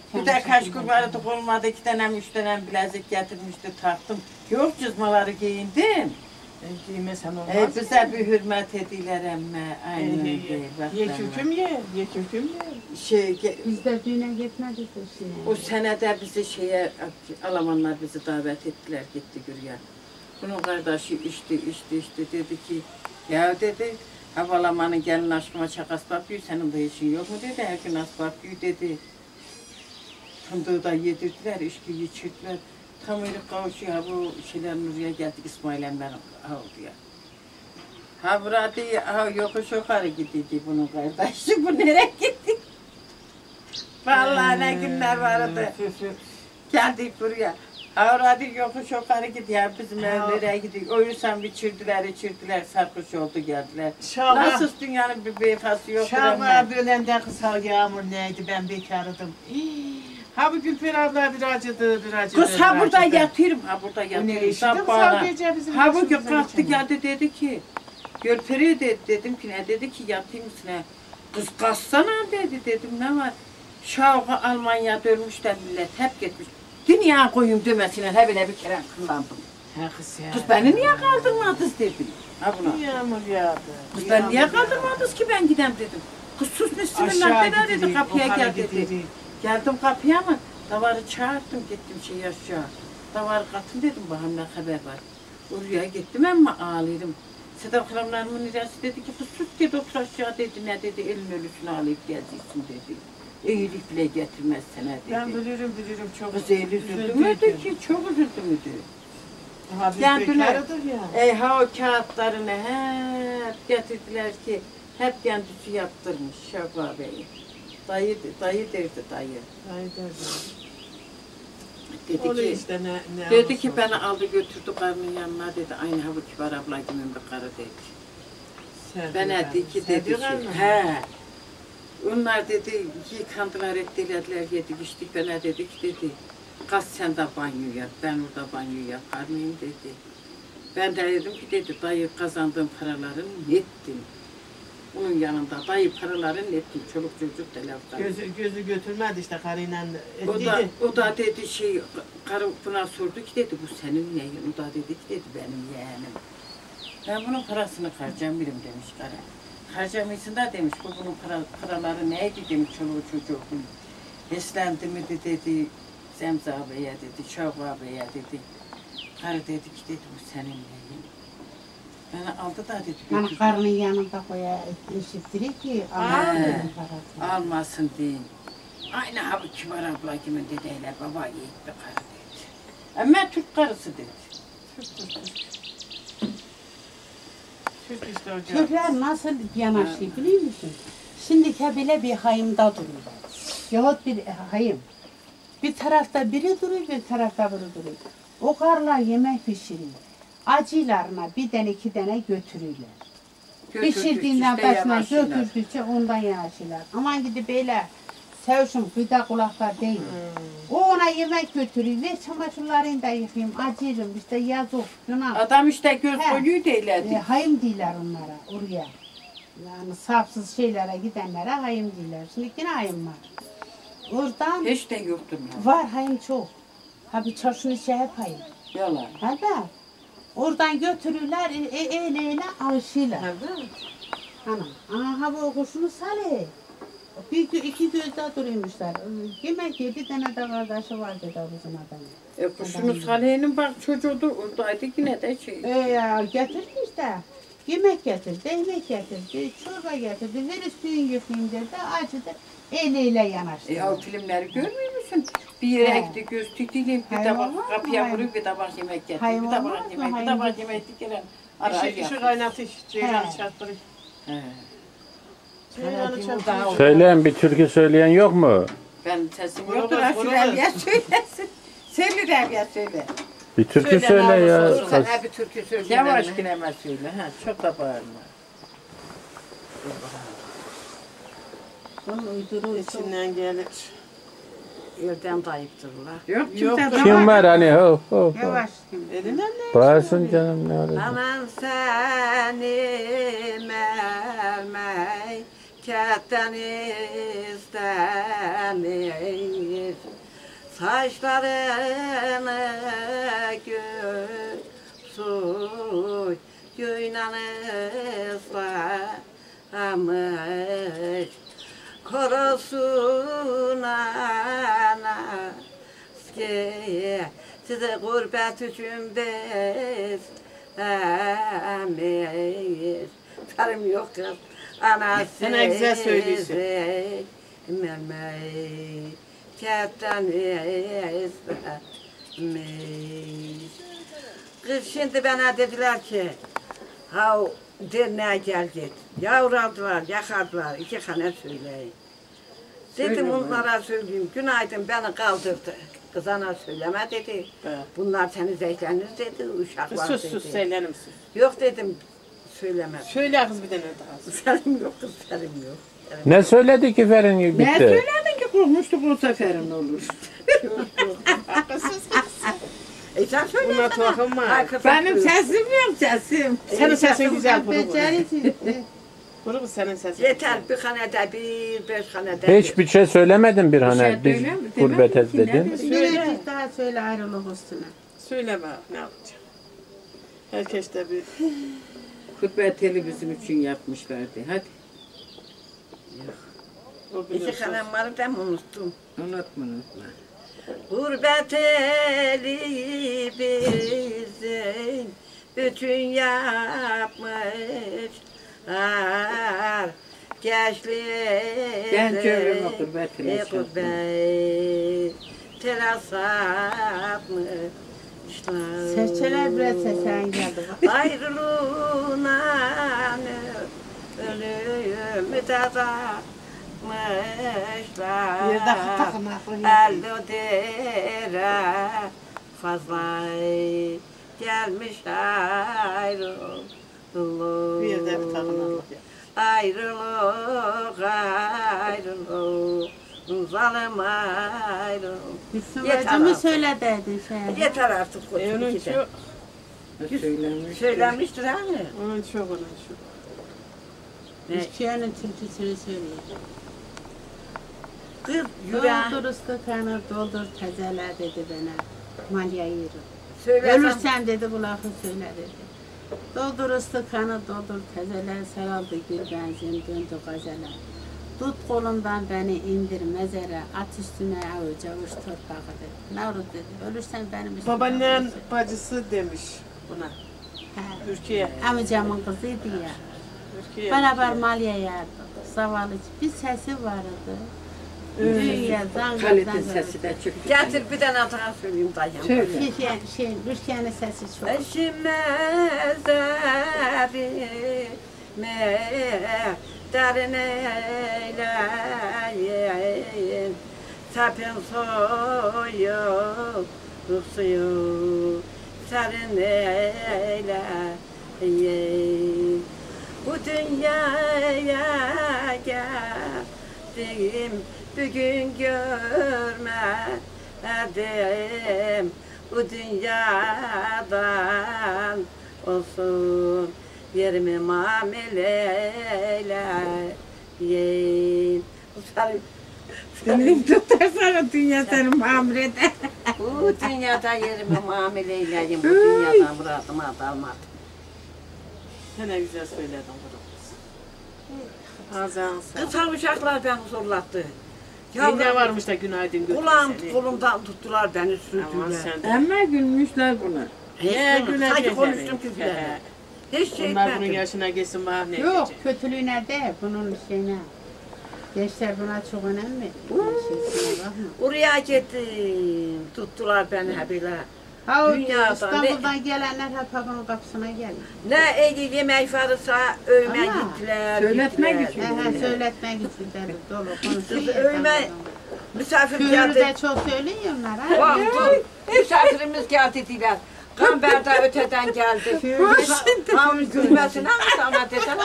F: Bir de kaç gün vardı olmadı, iki tane, üç tane bilezik getirmişti, taktım. Yok cızmaları giyindim.
E: E, giymesen olmaz.
F: E, bize bir hürmet ediler emme. Aynen
E: E,
F: öyle.
E: ye kürküm ye, ye kürküm ye.
F: Şey, ge-
G: Biz de düğüne gitmedik o sene.
F: o senede bizi şeye, Almanlar bizi davet ettiler, gitti Gürya. Bunun kardeşi içti, içti, içti, dedi ki, ya dedi, havalamanın gelin aşkıma çak asbap yiyor, senin de işin yok mu dedi, her gün asbap yiyor dedi. Fındığı da yedirdiler, içkiyi içirdiler. Tam öyle kavuşuyor, ha bu şeyler Nuriye geldik, İsmail Emre'nin aldı ya. Ha burada, ha yokuş yukarı gidiydi bunun kardeşi, bu nereye gitti? Vallahi ne günler vardı. Geldik buraya. Ha orada yokuş yukarı gidiyor, bizim evlere gidiyor. O yüzden biçirdiler, içirdiler, sarhoş oldu geldiler.
E: Şalva,
F: Nasıl dünyanın bir beyfası yok.
E: Şalva bölende kısa yağmur neydi, ben bekardım. Ha bu Gülper abla bir acıdı, bir acıdı.
F: Kız ha burada yatıyorum, ha burada
E: Nereye
F: yatıyorum.
E: işittim
F: Sabahına.
E: sadece bizim
F: Ha bu
E: başımıza
F: kalktı
E: geçen.
F: geldi dedi ki, Gülperi de dedim ki ne dedi ki yatayım mısın? Kız kalksana dedi, dedim ne var? Şavga Almanya'da ölmüşler millet, hep gitmiş. Dünya koyayım demesine hep öyle bir kere kıllandım.
E: Ha kız ya.
F: Kız beni niye kaldırmadınız dedim. Ha buna.
E: Yağmur yağdı.
F: Kız ben niye kaldırmadınız ki ben gidem dedim. Kız sus bismillah dedi, dedi kapıya gel dedi. Geldim kapıya mı? Davarı çağırdım gittim şey aşağı. Davarı katın dedim bakalım ne haber var. Oraya gittim ama ağlayırım. Sedef Kıramlarımın nirası dedi ki kız sus dedi otur aşağı dedi ne dedi elin ölüsünü alıp geleceksin dedi. İyilik bile getirmez sana dedi.
E: Ben bilirim bilirim çok.
F: Kız el üzüldü müydü ki çok üzüldü müydü?
E: Ha biz
F: Yani
E: bekarıdır ya.
F: Ey ha o kağıtlarını hep getirdiler ki hep kendisi yaptırmış Şevka Bey'i. Dayı, dayı derdi dayı.
E: Haydi.
F: Dedi
E: Onu
F: ki,
E: işte ne, ne
F: dedi
E: olursa
F: ki
E: olsun.
F: beni aldı götürdü karının yanına dedi. Aynı ha bu Kibar abla gibi bir karı dedi.
E: Sevdi
F: Ben
E: ben.
F: dedi ki
E: Sevdi
F: dedi ki,
E: karnı.
F: he. Onlar dedi yıkandılar ettiler yedik içtik bana dedi ki dedi. Kas sen de banyo yap ben orada banyo yapar mıyım dedi. Ben de dedim ki dedi dayı kazandığım paraların nettim. Onun yanında dayı paraların nettim çoluk çocuk da laftan.
E: Gözü, gözü götürmedi işte karıyla.
F: O da, o da dedi şey, karı buna sordu ki dedi bu senin neyin? O da dedi ki dedi benim yeğenim. Ben bunun parasını harcamıyorum demiş karı. Harcamışsın da demiş bu bunun para, paraları neydi demiş çoluğu çocuğu. Beslendi mi de dedi Zemza Bey'e dedi, Şavva Bey'e dedi. Karı dedi ki dedi bu senin neyin? Beni aldı da dedi.
G: Yani
F: götürdü.
G: karnın yanında koya eşittirir ki almasın parasını.
F: Almasın deyin. Aynı ha bu Kibar abla kimin dedeyle baba yiğit bir karı dedi. Ama Türk karısı dedi.
E: Türk işte hocam.
G: Türkler nasıl yanaşıyor biliyor musun? Şimdi bile bir hayımda duruyorlar. Yahut bir hayım. Bir tarafta biri duruyor, bir tarafta biri duruyor. O karlar yemek pişiriyor. Acılarına bir tane iki tane götürürler. Pişirdiğinden
F: işte
G: başına
F: yanaşırlar.
G: götürdükçe ondan yanaşırlar. Aman gidip böyle sevşim gıda kulaklar değil.
F: Hmm.
G: O ona yemek götürüyor. Ver çamaşırlarını da yıkayayım. Acırım işte yazık. Günah.
F: Adam işte göz
G: He.
F: koyuyor
G: E,
F: değildi.
G: hayım değiller onlara oraya. Yani safsız şeylere gidenlere hayım değiller. Şimdi yine hayım var. Oradan
F: Hiç de yoktur ya.
G: var hayım çok. Ha bir çarşının içi hep hayım.
F: Yalan.
G: Hadi. Oradan götürürler, e, e, eyle eyle alışırlar.
E: Evet.
G: Ana, aha ha bu kuşunu sale. Bir, gö- iki gözde duruyormuşlar. Yemek ye, bir tane de kardeşi var dedi o bizim adamın.
F: E kuşunu Salih'in bak çocuğudu oradaydı yine de şey.
G: E ya getirdi işte. Yemek getirdi, ekmek getirdi, çorba getirdi, ver üstünü yıkayayım dedi, acıdı. Eliyle yanaştı.
F: E o filmleri görmüyor musun? Bir yere
G: He.
F: gitti göz tütüyle bir
G: Hayvan var
F: tabak
G: mı?
F: kapıya
G: Hayvan.
F: vuruyor bir tabak yemek getiriyor. Bir
G: Hayvan var
F: tabak
G: mı?
F: yemek, bir
G: Hayvan.
F: tabak yemek dikerim. Ara
E: İşi, işi kaynatış, ceylanı çarptırır.
F: He.
E: Ceylanı çarptırır.
A: Söyleyen bir türkü söyleyen yok mu?
F: Ben sesim
E: Vurulur,
F: yoktur. Ha şu
E: vurulur.
F: Rabia söylesin. Söyle Rabia söyle.
A: Bir türkü
E: Söyle,
A: söyle
E: ne
A: ya.
E: olursa
F: Sen
A: Saz-
F: ha bir türkü söyle. Yavaş kineme söyle. Ha çok da bağırma.
G: Bunu uydurur.
E: İçinden gelir.
B: Elden dayıptırlar.
F: Yok
E: Yok,
F: kimse
A: Kim var hani ho ho ho.
G: Yavaş.
E: Elinden ne?
A: Bağırsın canım ne olacak?
B: Aman seni mevmey
E: Kağıttan istenir saçlarını gül su ıslamış korosuna size gurbet için biz emir tarım yok kız anası
F: Sen ne güzel söylüyorsun.
E: Kağıttan istenir kız şimdi bana dediler ki ha derneğe gel git. Yavraldılar, yakardılar, iki tane söyleyin. Dedim onlara söyleyeyim, günaydın beni kaldırdı. Kız ana söyleme dedi.
F: Evet.
E: Bunlar seni zehirlenir dedi, uşaklar
F: Sus
E: dedi.
F: sus söylerim sus.
E: Yok dedim, söyleme.
F: Söyle kız bir tane daha.
E: Selim yok kız, Selim yok. Selim.
A: Ne söyledi ki Ferin bitti?
I: Ne söyledin ki korkmuştuk bu seferin olur.
E: E sen söyle.
F: Buna tuhafım var.
I: Benim sesim yok sesim.
F: Senin sesin güzel kuru kuru.
G: Becerici.
F: Kuru kuru senin sesin.
E: Yeter bir hanede bir, beş hanede
A: Hiçbir şey söylemedin bir hani
I: şey
A: biz
I: demem- demem
A: gurbet
I: ki,
A: et
I: ne
A: dedin.
I: bileyim.
G: Birazcık daha söyle ayrılık üstüne.
F: Söyle bak ne yapacağım. Herkes de bir
I: Kurbeteli bizim için yapmışlardı. Hadi
F: o
E: İki
F: bilir.
E: hanem vardı ben unuttum.
I: unutma unutma.
E: Gurbet eli bizim bütün yapmışlar gençliğe
I: Ben görürüm o gurbetini
E: e gurbet teras atmışlar.
G: Serçeler biraz sesen geldi.
E: Ayrılığına ölümü tadmışlar.
G: Bir dakika takın aklına.
E: Elde dere fazla gelmiş ayrılık.
F: Bir de bir takın
E: Ayrılık ayrılık. Zalim ayrılık.
G: Müslümanca söyle dedin şey.
E: Yeter artık koçum
F: E, onun
E: iki de.
F: çok,
I: Söylemiş.
E: Söylenmiştir hani.
F: onun çok, onun çok.
G: Türkiye'nin türküsünü söylüyor.
E: Kız yüreğin
G: Doldur ıslıkanı, doldur tezeler dedi bana. Malya yürü.
E: söylesem
G: Ölürsen dedi kulakı söyle dedi. Doldur ıslıkanı, doldur tezeler, saraldı gül benzin, döndü gazeler. Tut kolumdan beni indir mezere, at üstüne avuç avuç torpağı dedi. Navrut dedi, ölürsen benim üstüme.
F: Babaannen
G: avuç.
F: bacısı demiş buna.
G: He.
F: Ürkiye.
G: Amcamın kızıydı ya.
F: Ürkiye.
G: Beraber malya yerdik. Zavallı bir sesi vardı. Dünya zangır
I: Halid'in
G: zangır.
I: sesi de çıktı.
E: getir bir tane daha söyleyeyim dayım.
G: Şey, şey, şey, Ürkiye'nin sesi çok.
E: Eşime zerime derin eyleyin. Sapın soyu suyu serin eyleyin. Bu dünyaya geldim bugün görmedim. Bu dünyadan olsun yerimi mamileyleyin. Bu sarı-
I: Senin tutarsan dünya seni mamrede.
E: Bu dünyada yerimi mamileyleyin. Bu dünyadan muradıma dalmadım.
F: Sen ne güzel söyledin bunu. Ağzına sağ.
E: Kısa uşaklar beni zorlattı.
F: Ne varmış da günaydın götür
E: Kulağım
F: seni.
E: kolumdan tuttular beni
F: Aman
E: sürdüler.
F: sen de.
I: Ama gülmüşler buna.
E: Hiç
F: Ne
E: konuştum,
F: gülecek
E: sanki
F: yani.
E: konuştum ki
F: He,
E: bile.
F: he.
E: Hiç şey
F: Onlar bunun
E: etmedim.
F: yaşına geçsin bana ne
G: Yok,
F: diyecek?
G: kötülüğüne de bunun şeyine. Gençler buna çok önemli. Şeysine bakma.
E: Oraya gittim. Tuttular beni hep böyle.
G: Ha o
E: Dünyadan
G: İstanbul'dan gelenler hep babamın kapısına geliyor.
E: Ne eli yemek varsa övme
G: Ama
E: gittiler.
I: söyletme
E: gittiler.
I: gücü.
G: He he söyletmek için dedi dolu konuşuyor.
E: Kız övme misafir
G: Köylü
E: geldi.
G: de çok söylüyorlar ha.
E: Bak bu misafirimiz geldi diler. Gamber de öteden geldi. Hamur gülmesine mi sana dediler?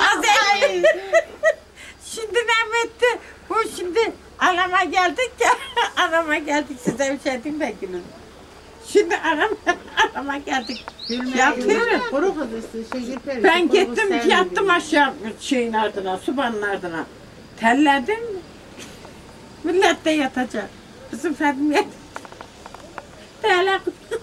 I: Şimdi ne etti? Bu şimdi anama geldik ya. Anama geldik size bir şey diyeyim de gülün. Şimdi anam, anama geldik. Yatıyorum.
G: Kuru kız üstü şey yapıyor.
I: Ben
G: kuru kız
I: gittim
G: sevmiyor.
I: yattım aşağı şeyin ardına, sobanın ardına. Telledin mi? Millet de yatacak. Bizim Fadime Tele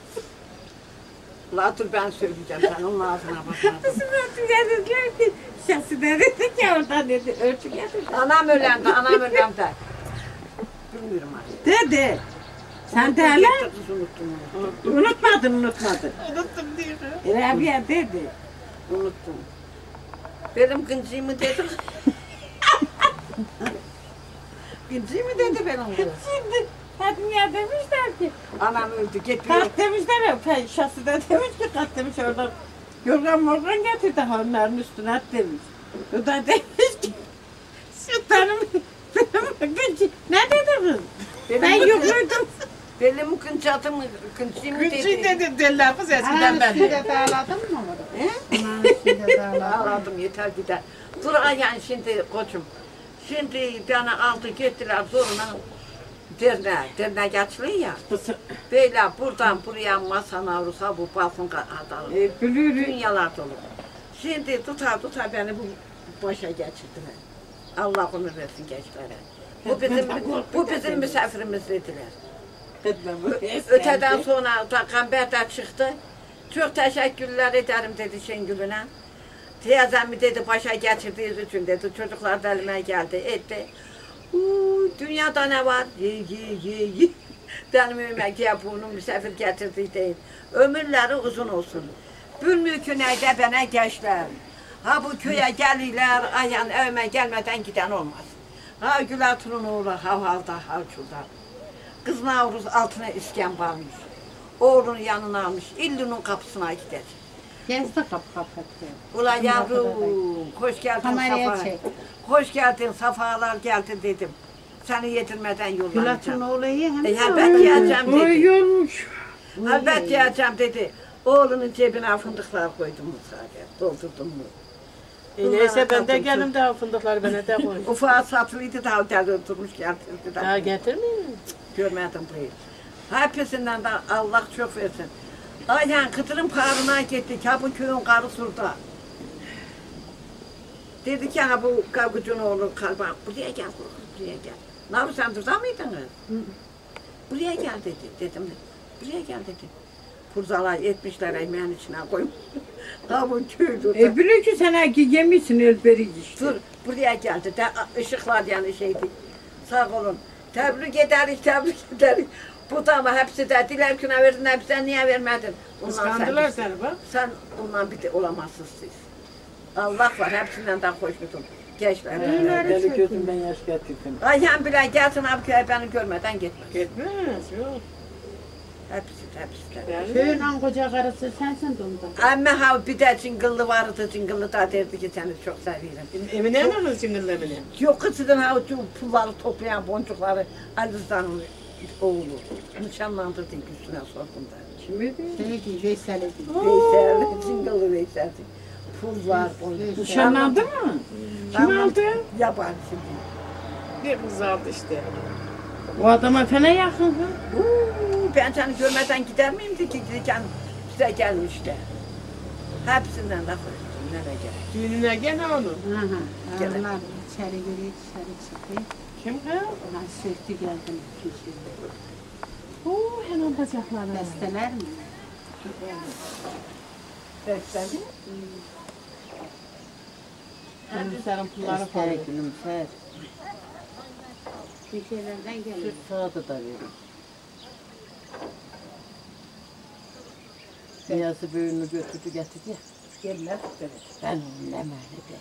E: La dur ben söyleyeceğim sen onun ağzına bakma.
I: Bizim örtü gelirler ki şahsı dedi ki oradan dedi örtü gelir.
E: Anam ölendi, anam ölendi. Bilmiyorum artık.
I: Dedi. Sen de hele
E: Kız unuttum onu.
I: unutmadın unutmadın.
E: Unuttum diyor.
I: Rabia dedi.
E: Unuttum. Benim kıncıyımı dedim. Kıncıyı mı dedi benim kız?
I: Şimdi Fadime demişler ki
E: Anam öldü, getiriyor.
I: kalk demişler ya fe- şahsı da demiş ki kalk demiş oradan yorgan morgan getirdi onların üstüne at demiş. O da demiş ki şu benim benim kıncı ne dedi kız? Ben yokluydum.
E: Benim kıncatımı, kıncıyı mı dedi?
I: Kıncı dedi derler kız eskiden ben de.
G: dağladın mı onu?
E: He?
G: Aman üstünde dağladın.
E: Ağladım yeter gider. Dur ayağın şimdi koçum. Şimdi beni aldı gittiler zoruna derneğe, derneğe açılıyor ya. Böyle buradan buraya masana vursa bu balkon adalı.
I: E, Bülürü.
E: Dünyalar dolu. Şimdi tutar tutar beni bu başa geçirdiler. Allah ömür versin gençlere. Bu bizim bu bizim misafirimiz dediler. Öteden sonra da Gamber de çıktı. Çok teşekkürler ederim dedi Şengül'üne. Teyzemi dedi başa geçirdiğiniz için dedi. Çocuklar da elime geldi etti. Uuu, dünyada ne var? Ye ye ye ye. Benim evime ki bunu misafir getirdi değil. Ömürleri uzun olsun. Bülmüküneyde bana gençler. Ha bu köye gelirler, ayağın evime gelmeden giden olmaz. Ha Gülatur'un oğlu havhalda, havçulda. Kız Navruz altına iskan varmış. Oğlunun yanına almış, illinin kapısına gider.
G: Gezdi kapı kapattı.
E: Ula yavrum, hoş geldin
G: Kameraya
E: Safa.
G: çek.
E: Hoş geldin, Safalar geldi dedim. Seni yedirmeden
G: Gülat'ın
E: yollanacağım.
G: oğlu iyi hem
E: E,
G: de.
E: elbet yiyeceğim dedi.
I: Uyumuş.
E: Elbet yiyeceğim dedi. Oğlunun cebine fındıklar koydum mu sadece, doldurdum mu?
J: E neyse ben de geldim daha fındıkları bana da koy.
E: Ufağı satılıydı da otel oturmuş getirdi.
J: Daha getirmeyeyim mi?
E: Görmedim burayı. Hepsinden de Allah çok versin. Ayhan kıtırın parına gittik. Ha bu köyün karı surda. Dedi ki ha bu kavgucun oğlu kalba. Buraya gel kız, buraya gel. Ne yapıyorsun sen burada mıydın? Buraya gel dedi. Dedim buraya gel dedi. Purzalar etmişler ekmeğin içine koymuş. Ha bu köylü.
I: E biliyor ki sen ki yemişsin elberi işte.
E: Dur buraya geldi. De, ışıklar yani şeydi. Sağ olun. Tebrik ederiz, tebrik ederiz. Bu da ama hepsi de diler ki ne verdin, hepsine niye vermedin?
J: Kıskandılar seni bak.
E: Sen ondan bir de olamazsın siz. Allah var, hepsinden de hoşnutum. Gençler.
J: Deli gözümden yaş getirdim.
E: Ayhan bile gelsin abi köye beni görmeden gitme.
J: Gitmez yok.
E: Hepsi, hepsi de.
G: Köyün en koca karısı sensin de ondan.
E: Ama ha bir de cıngıllı vardı, cıngıllı da derdi ki seni çok seviyorum.
J: Emine mi kız cıngıllı Emine?
E: Yok kızın ha o pulları toplayan boncukları Ali Rıza'nın oğlu. Nişanlandırdı üstüne sordum da.
J: Kimiydi?
G: Şeydi, Veysel'di.
E: Veysel, cıngıllı Veysel. Pul var, boncuk.
I: Nişanlandı mı? Kim aldı?
E: Yabancı.
J: Bir kız aldı işte.
I: O adama fena yakın. Ha?
E: Uuu, ben seni görmeden gider miyim ki giderken size gelmişti. Hepsinden de koştum, nereye gerek.
J: Düğününe gene onu.
G: Aha,
E: Gel.
G: onlar içeri giriyor, dışarı çıkıyor.
J: Kim kız?
G: Ona söktü geldim kişiyle.
J: Oo hemen bacaklarına.
G: Besteler mi?
E: Beslendi.
J: Gülümserin pulları
G: Besteler
J: falan.
G: gülümser. Bir şeylerden geliyor.
J: Sağdı da verin. Beyazı büyüğünü götürdü getirdi ya.
E: Gelmez
J: Ben ne mehdi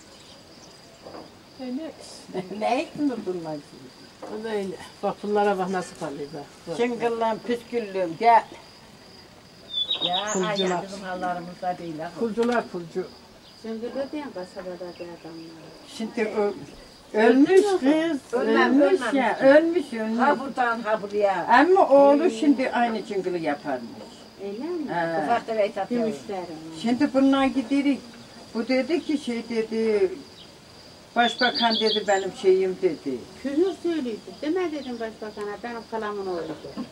J: Ne? Ne ektin bunlar gibi? Öyle. Bak bunlara bak nasıl parlıyor bak.
E: Çıngıllım, püsküllüm, gel. Ya
J: Kulcular.
E: aynen bizim hallarımızda değil ha.
J: Kulcular kulcu.
G: Zıngırdı diyen kasabada bir adamlar.
I: Şimdi ö- ölmüş kız.
E: Ölmem,
I: ölmüş
E: ölmem.
I: ya. Ölmüş ölmüş.
E: Ha buradan ha buraya.
I: Ama oğlu şimdi aynı cıngılı yaparmış.
G: Öyle mi?
I: Ha.
E: Ufak da Veysel.
G: Demişler ona.
I: Şimdi bundan giderik. Bu dedi ki şey dedi. Başbakan dedi benim şeyim dedi.
G: Küfür söylüyordu. Deme dedim başbakana benim kalamın oğlu.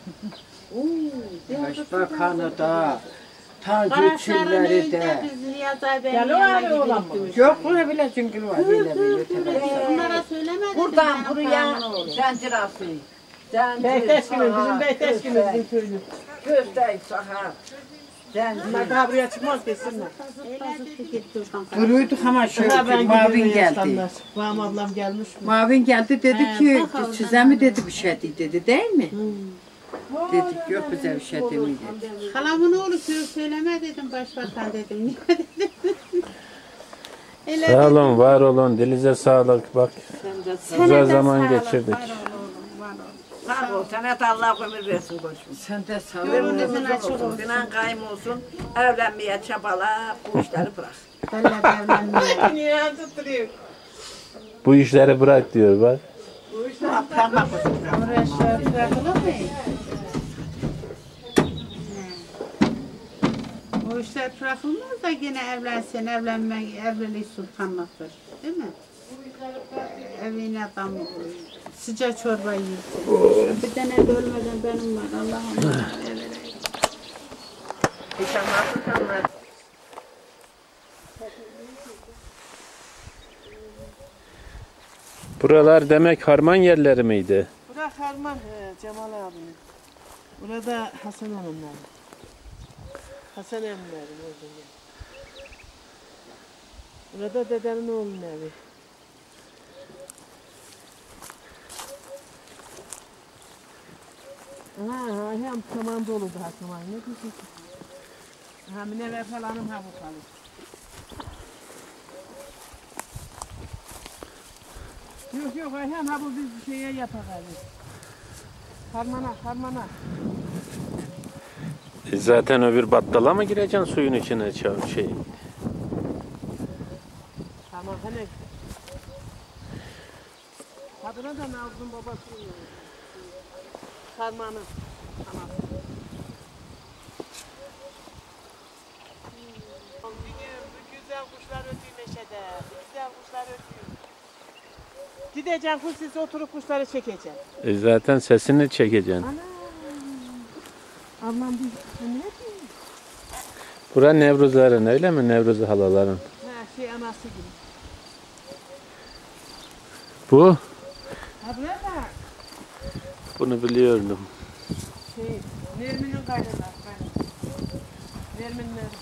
I: Başbakanı da. Tanrı
G: Karaşların
I: çülleri
G: önünde
I: de.
G: biz Niyazi Bey'in
J: Gel o
G: yanına
J: abi olan mı?
G: gidip
I: Yok buna bile cıngıl var. Böyle böyle.
G: Bunlara söyleme
F: buradan
G: benim
F: buraya
G: kanun olur.
F: zincir asıyor. Zincir,
J: Beyteşkimiz, bizim
F: sahar,
J: Beyteşkimiz,
F: köstek,
J: bizim köylü.
F: köstek, sahar.
J: Bunlar daha buraya çıkmaz kesinler.
F: Duruyorduk ama şöyle
J: Ha, ben
F: Mavin
J: gidiyorum
F: geldi.
J: yaşlanlar. Babam ablam gelmiş mi?
F: Mavin geldi dedi
G: He,
F: ki
G: bak oradan
F: size mi dedi bir şey dedi değil mi? Dedik yok bize bir şey demiyor dedi.
G: Halamın oğlu söz söyleme dedim başbakan dedim. Niye dedim? Öyle
A: Sağ
G: dedim.
A: olun, var olun. Dilize sağlık. Bak güzel zaman geçirdik.
E: Sağ ol, sana da Allah ömür versin koçum.
F: Sen de sağ
G: Yolun
F: ol.
G: desin açık olsun.
E: Dinan kaym olsun, evlenmeye çabala, bu işleri bırak.
G: Benle evlenmiyor.
J: Niye tutturuyor?
A: Bu işleri bırak diyor bak.
G: Oraya şöyle bırakılır mı? O işler bırakılmaz da yine evlensen, evlenmek, evlilik sultanlıktır. Değil mi? Evine adam sıcak çorba yiyorsun. Bir tane de ölmeden benim var. Allah'ım bana vereyim.
A: Buralar demek harman yerleri miydi?
J: Bura Harman, he, Cemal abinin. Burada Hasan Hanımlar. Hasan Hanımlar'ın orada. Burada dedemin oğlunun evi. Ha, hem tamam dolu daha tamam. Ne diyorsun? Ha, Münevver falanım ha bu kalır. Yok yok Ayhan ha bu biz bir şeye yaparız. Harmana harmana.
A: E zaten öbür battala mı gireceksin suyun içine çav şey?
J: Tamam hani. Kadına da Nazlı'nın babası oluyor. Harmanı. Tamam. Bir güzel kuşlar ötüyor neşede. Bir güzel kuşlar ötüyor. Gideceksin kuş siz oturup kuşları çekeceksin.
A: E zaten sesini çekeceksin.
J: Ana. Ablam bir ne diyor?
A: Bura Nevruzların öyle mi? Nevruz halaların.
J: Ha şey anası gibi.
A: Bu?
J: Ha buraya da
A: Bunu biliyordum.
J: şey Nermin'in kaynağı. Nermin'ler.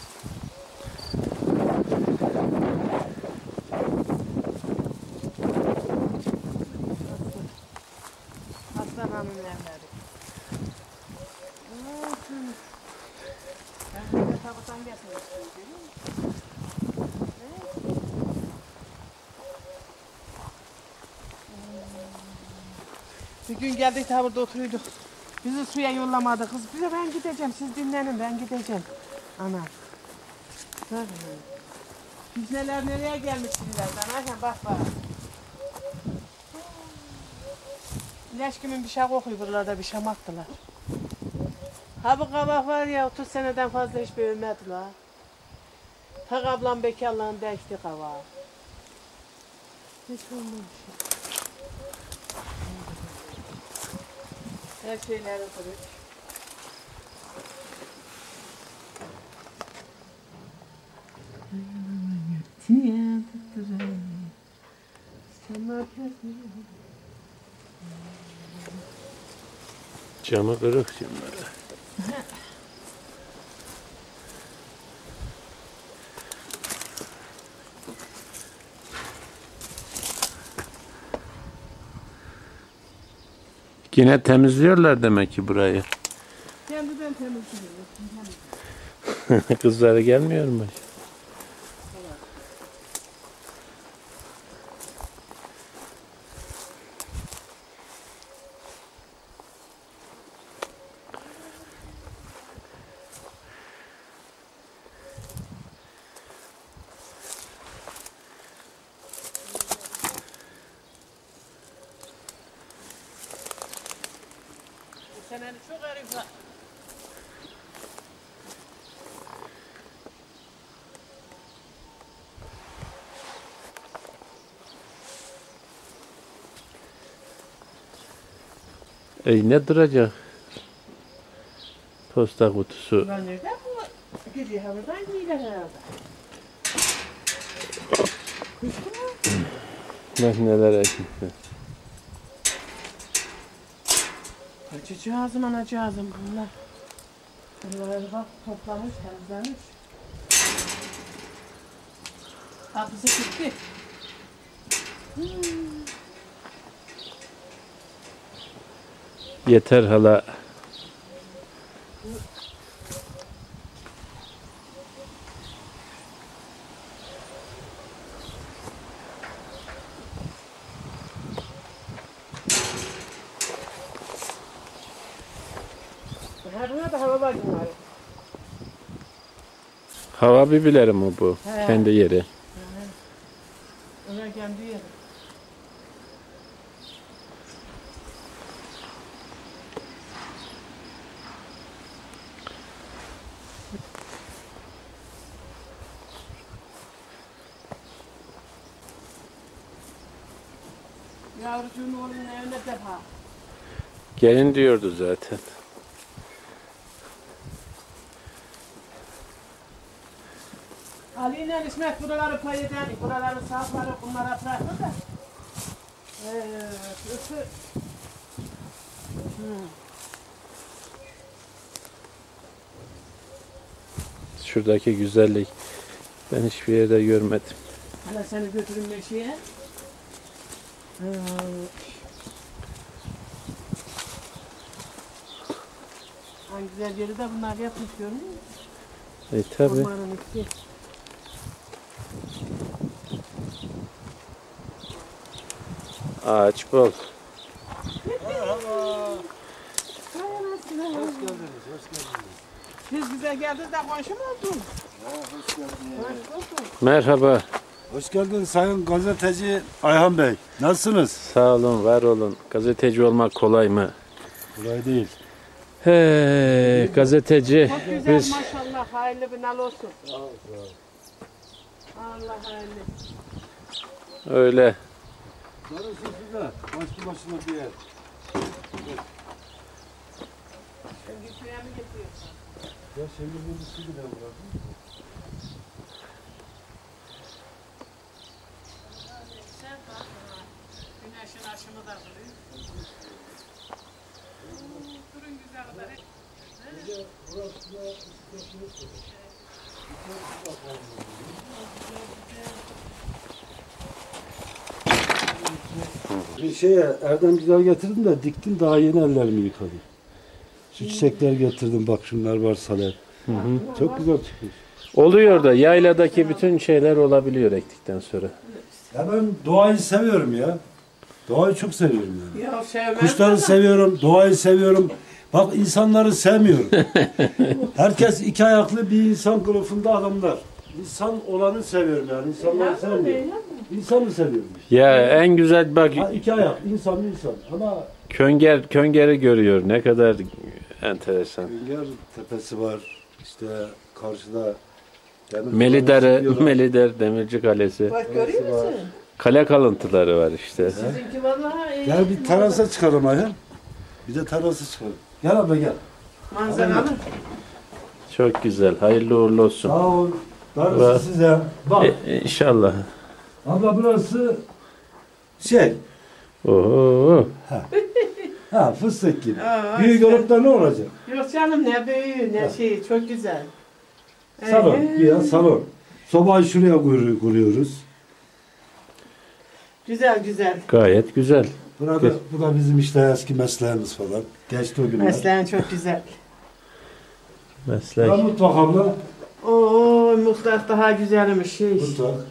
J: Aslan Hanım'ın evleri. Ben de tabutan getirmiştim, görüyor musun? Bir gün geldik ta burada oturuyorduk. Bizi suya yollamadı kız. Bize ben gideceğim, siz dinlenin ben gideceğim. Ana. Bak. Biz neler nereye gelmiş birilerden. Ayhan bak bak. İlaç kimin bir şey kokuyor buralarda bir şam attılar. Ha bu kabak var ya otuz seneden fazla hiç büyümedi la. Tak ablam bekarlığın değişti kabağı. Hiç olmamış. Her şeyler oturuyor. Sen ne yapıyorsun?
A: Camı kırık şimdi. Yine temizliyorlar demek ki burayı.
J: Kendiden temizliyorum.
A: Kızları gelmiyor mu?
J: Bu seneni çok herif var.
A: E ne duracak? Posta kutusu.
J: Ulan nereden bu? Gidiyor buradan gidiyor herhalde.
A: Bak neler ekmişler.
J: Açacağızım anacağızım bunlar. Bunları bak toplamış, temizlemiş. Tatlısı gitti.
A: Yeter hala.
J: Her da hava var bunlar.
A: Hava bibileri mi bu?
J: He.
A: Kendi yeri.
J: Öyle kendi yeri. Yavrucuğun oğlunun evine defa.
A: Gelin diyordu zaten.
J: Ali ile İsmet buraları pay eden, buraları sağları bunlara bıraktı da. Ee, ötü. Hmm.
A: Şuradaki güzellik ben hiçbir yerde görmedim.
J: Hala seni götürün bir şeye. Ee, en güzel yeri de bunlar yapmış görmüyor musun?
A: E tabi.
J: Ormanın içi.
A: Ağaç bol.
J: Siz bize geldiniz de komşu mu oldunuz?
K: Hoş geldiniz.
J: Hoş bulduk.
A: Merhaba.
K: Hoş geldin Sayın Gazeteci Ayhan Bey. Nasılsınız?
A: Sağ olun, var olun. Gazeteci olmak kolay mı?
K: Kolay değil.
A: He, gazeteci.
J: Çok güzel
A: Biz
J: maşallah. Hayırlı bir nal olsun. Allah hayırlı.
A: öyle.
K: Darısı size. Başlı başına bir yer.
J: Sen gitmeye mi getiriyorsun?
K: Ya şimdi bunu su bile bırakın.
J: Güneşin aşımı da vuruyor. Durun güzel kadar.
K: Bir şeye Erdem güzel getirdim de diktim daha yeni ellerimi yıkadım. Şu çiçekler getirdim bak şunlar var salep.
A: Hı hı.
K: Çok güzel çıkmış.
A: Oluyor da yayladaki bütün şeyler olabiliyor ektikten sonra.
K: Ya ben doğayı seviyorum ya. Doğayı çok seviyorum yani.
J: Ya sevmez
K: Kuşları
J: mi?
K: seviyorum, doğayı seviyorum. Bak insanları sevmiyorum. Herkes iki ayaklı bir insan kılıfında adamlar. İnsan olanı seviyorum yani. İnsanları sevmiyorum. İnsanı seviyorum.
A: Ya en güzel bak
K: Ha, iki ayak, insan insan. Ama
A: Könger Könger'i görüyor. Ne kadar enteresan.
K: Ünger tepesi var. İşte karşıda Demir
A: Melidar'ı,
K: diyorlar.
A: Melidar Demirci Kalesi.
J: Bak görüyor
K: Orası var.
J: musun?
A: Kale kalıntıları var işte.
J: Sizinki vallahi iyi.
K: Gel bir terasa çıkalım Ayhan. Bir de terasa çıkalım. Gel abla gel.
J: Manzaralı.
A: Çok güzel. Hayırlı uğurlu olsun.
K: Sağ ol.
A: Var.
K: Darısı size. Bak.
A: E, inşallah.
K: Abla burası şey.
A: Oho.
K: Ha. Ha fıstık gibi.
J: Aa,
K: Büyük olup da ne olacak?
J: Yok canım ne büyüğü ne şey çok güzel.
K: Salon.
J: Ee,
K: Ya salon. Sobayı şuraya kur- kuruyoruz.
J: Güzel güzel.
A: Gayet güzel.
K: Burada, bu da bizim işte eski mesleğimiz falan. Geçti o günler.
J: Mesleğin çok güzel.
A: Meslek.
K: Ya mutfak abla.
J: Oo mutfak daha güzelmiş şey.
K: Mutfak.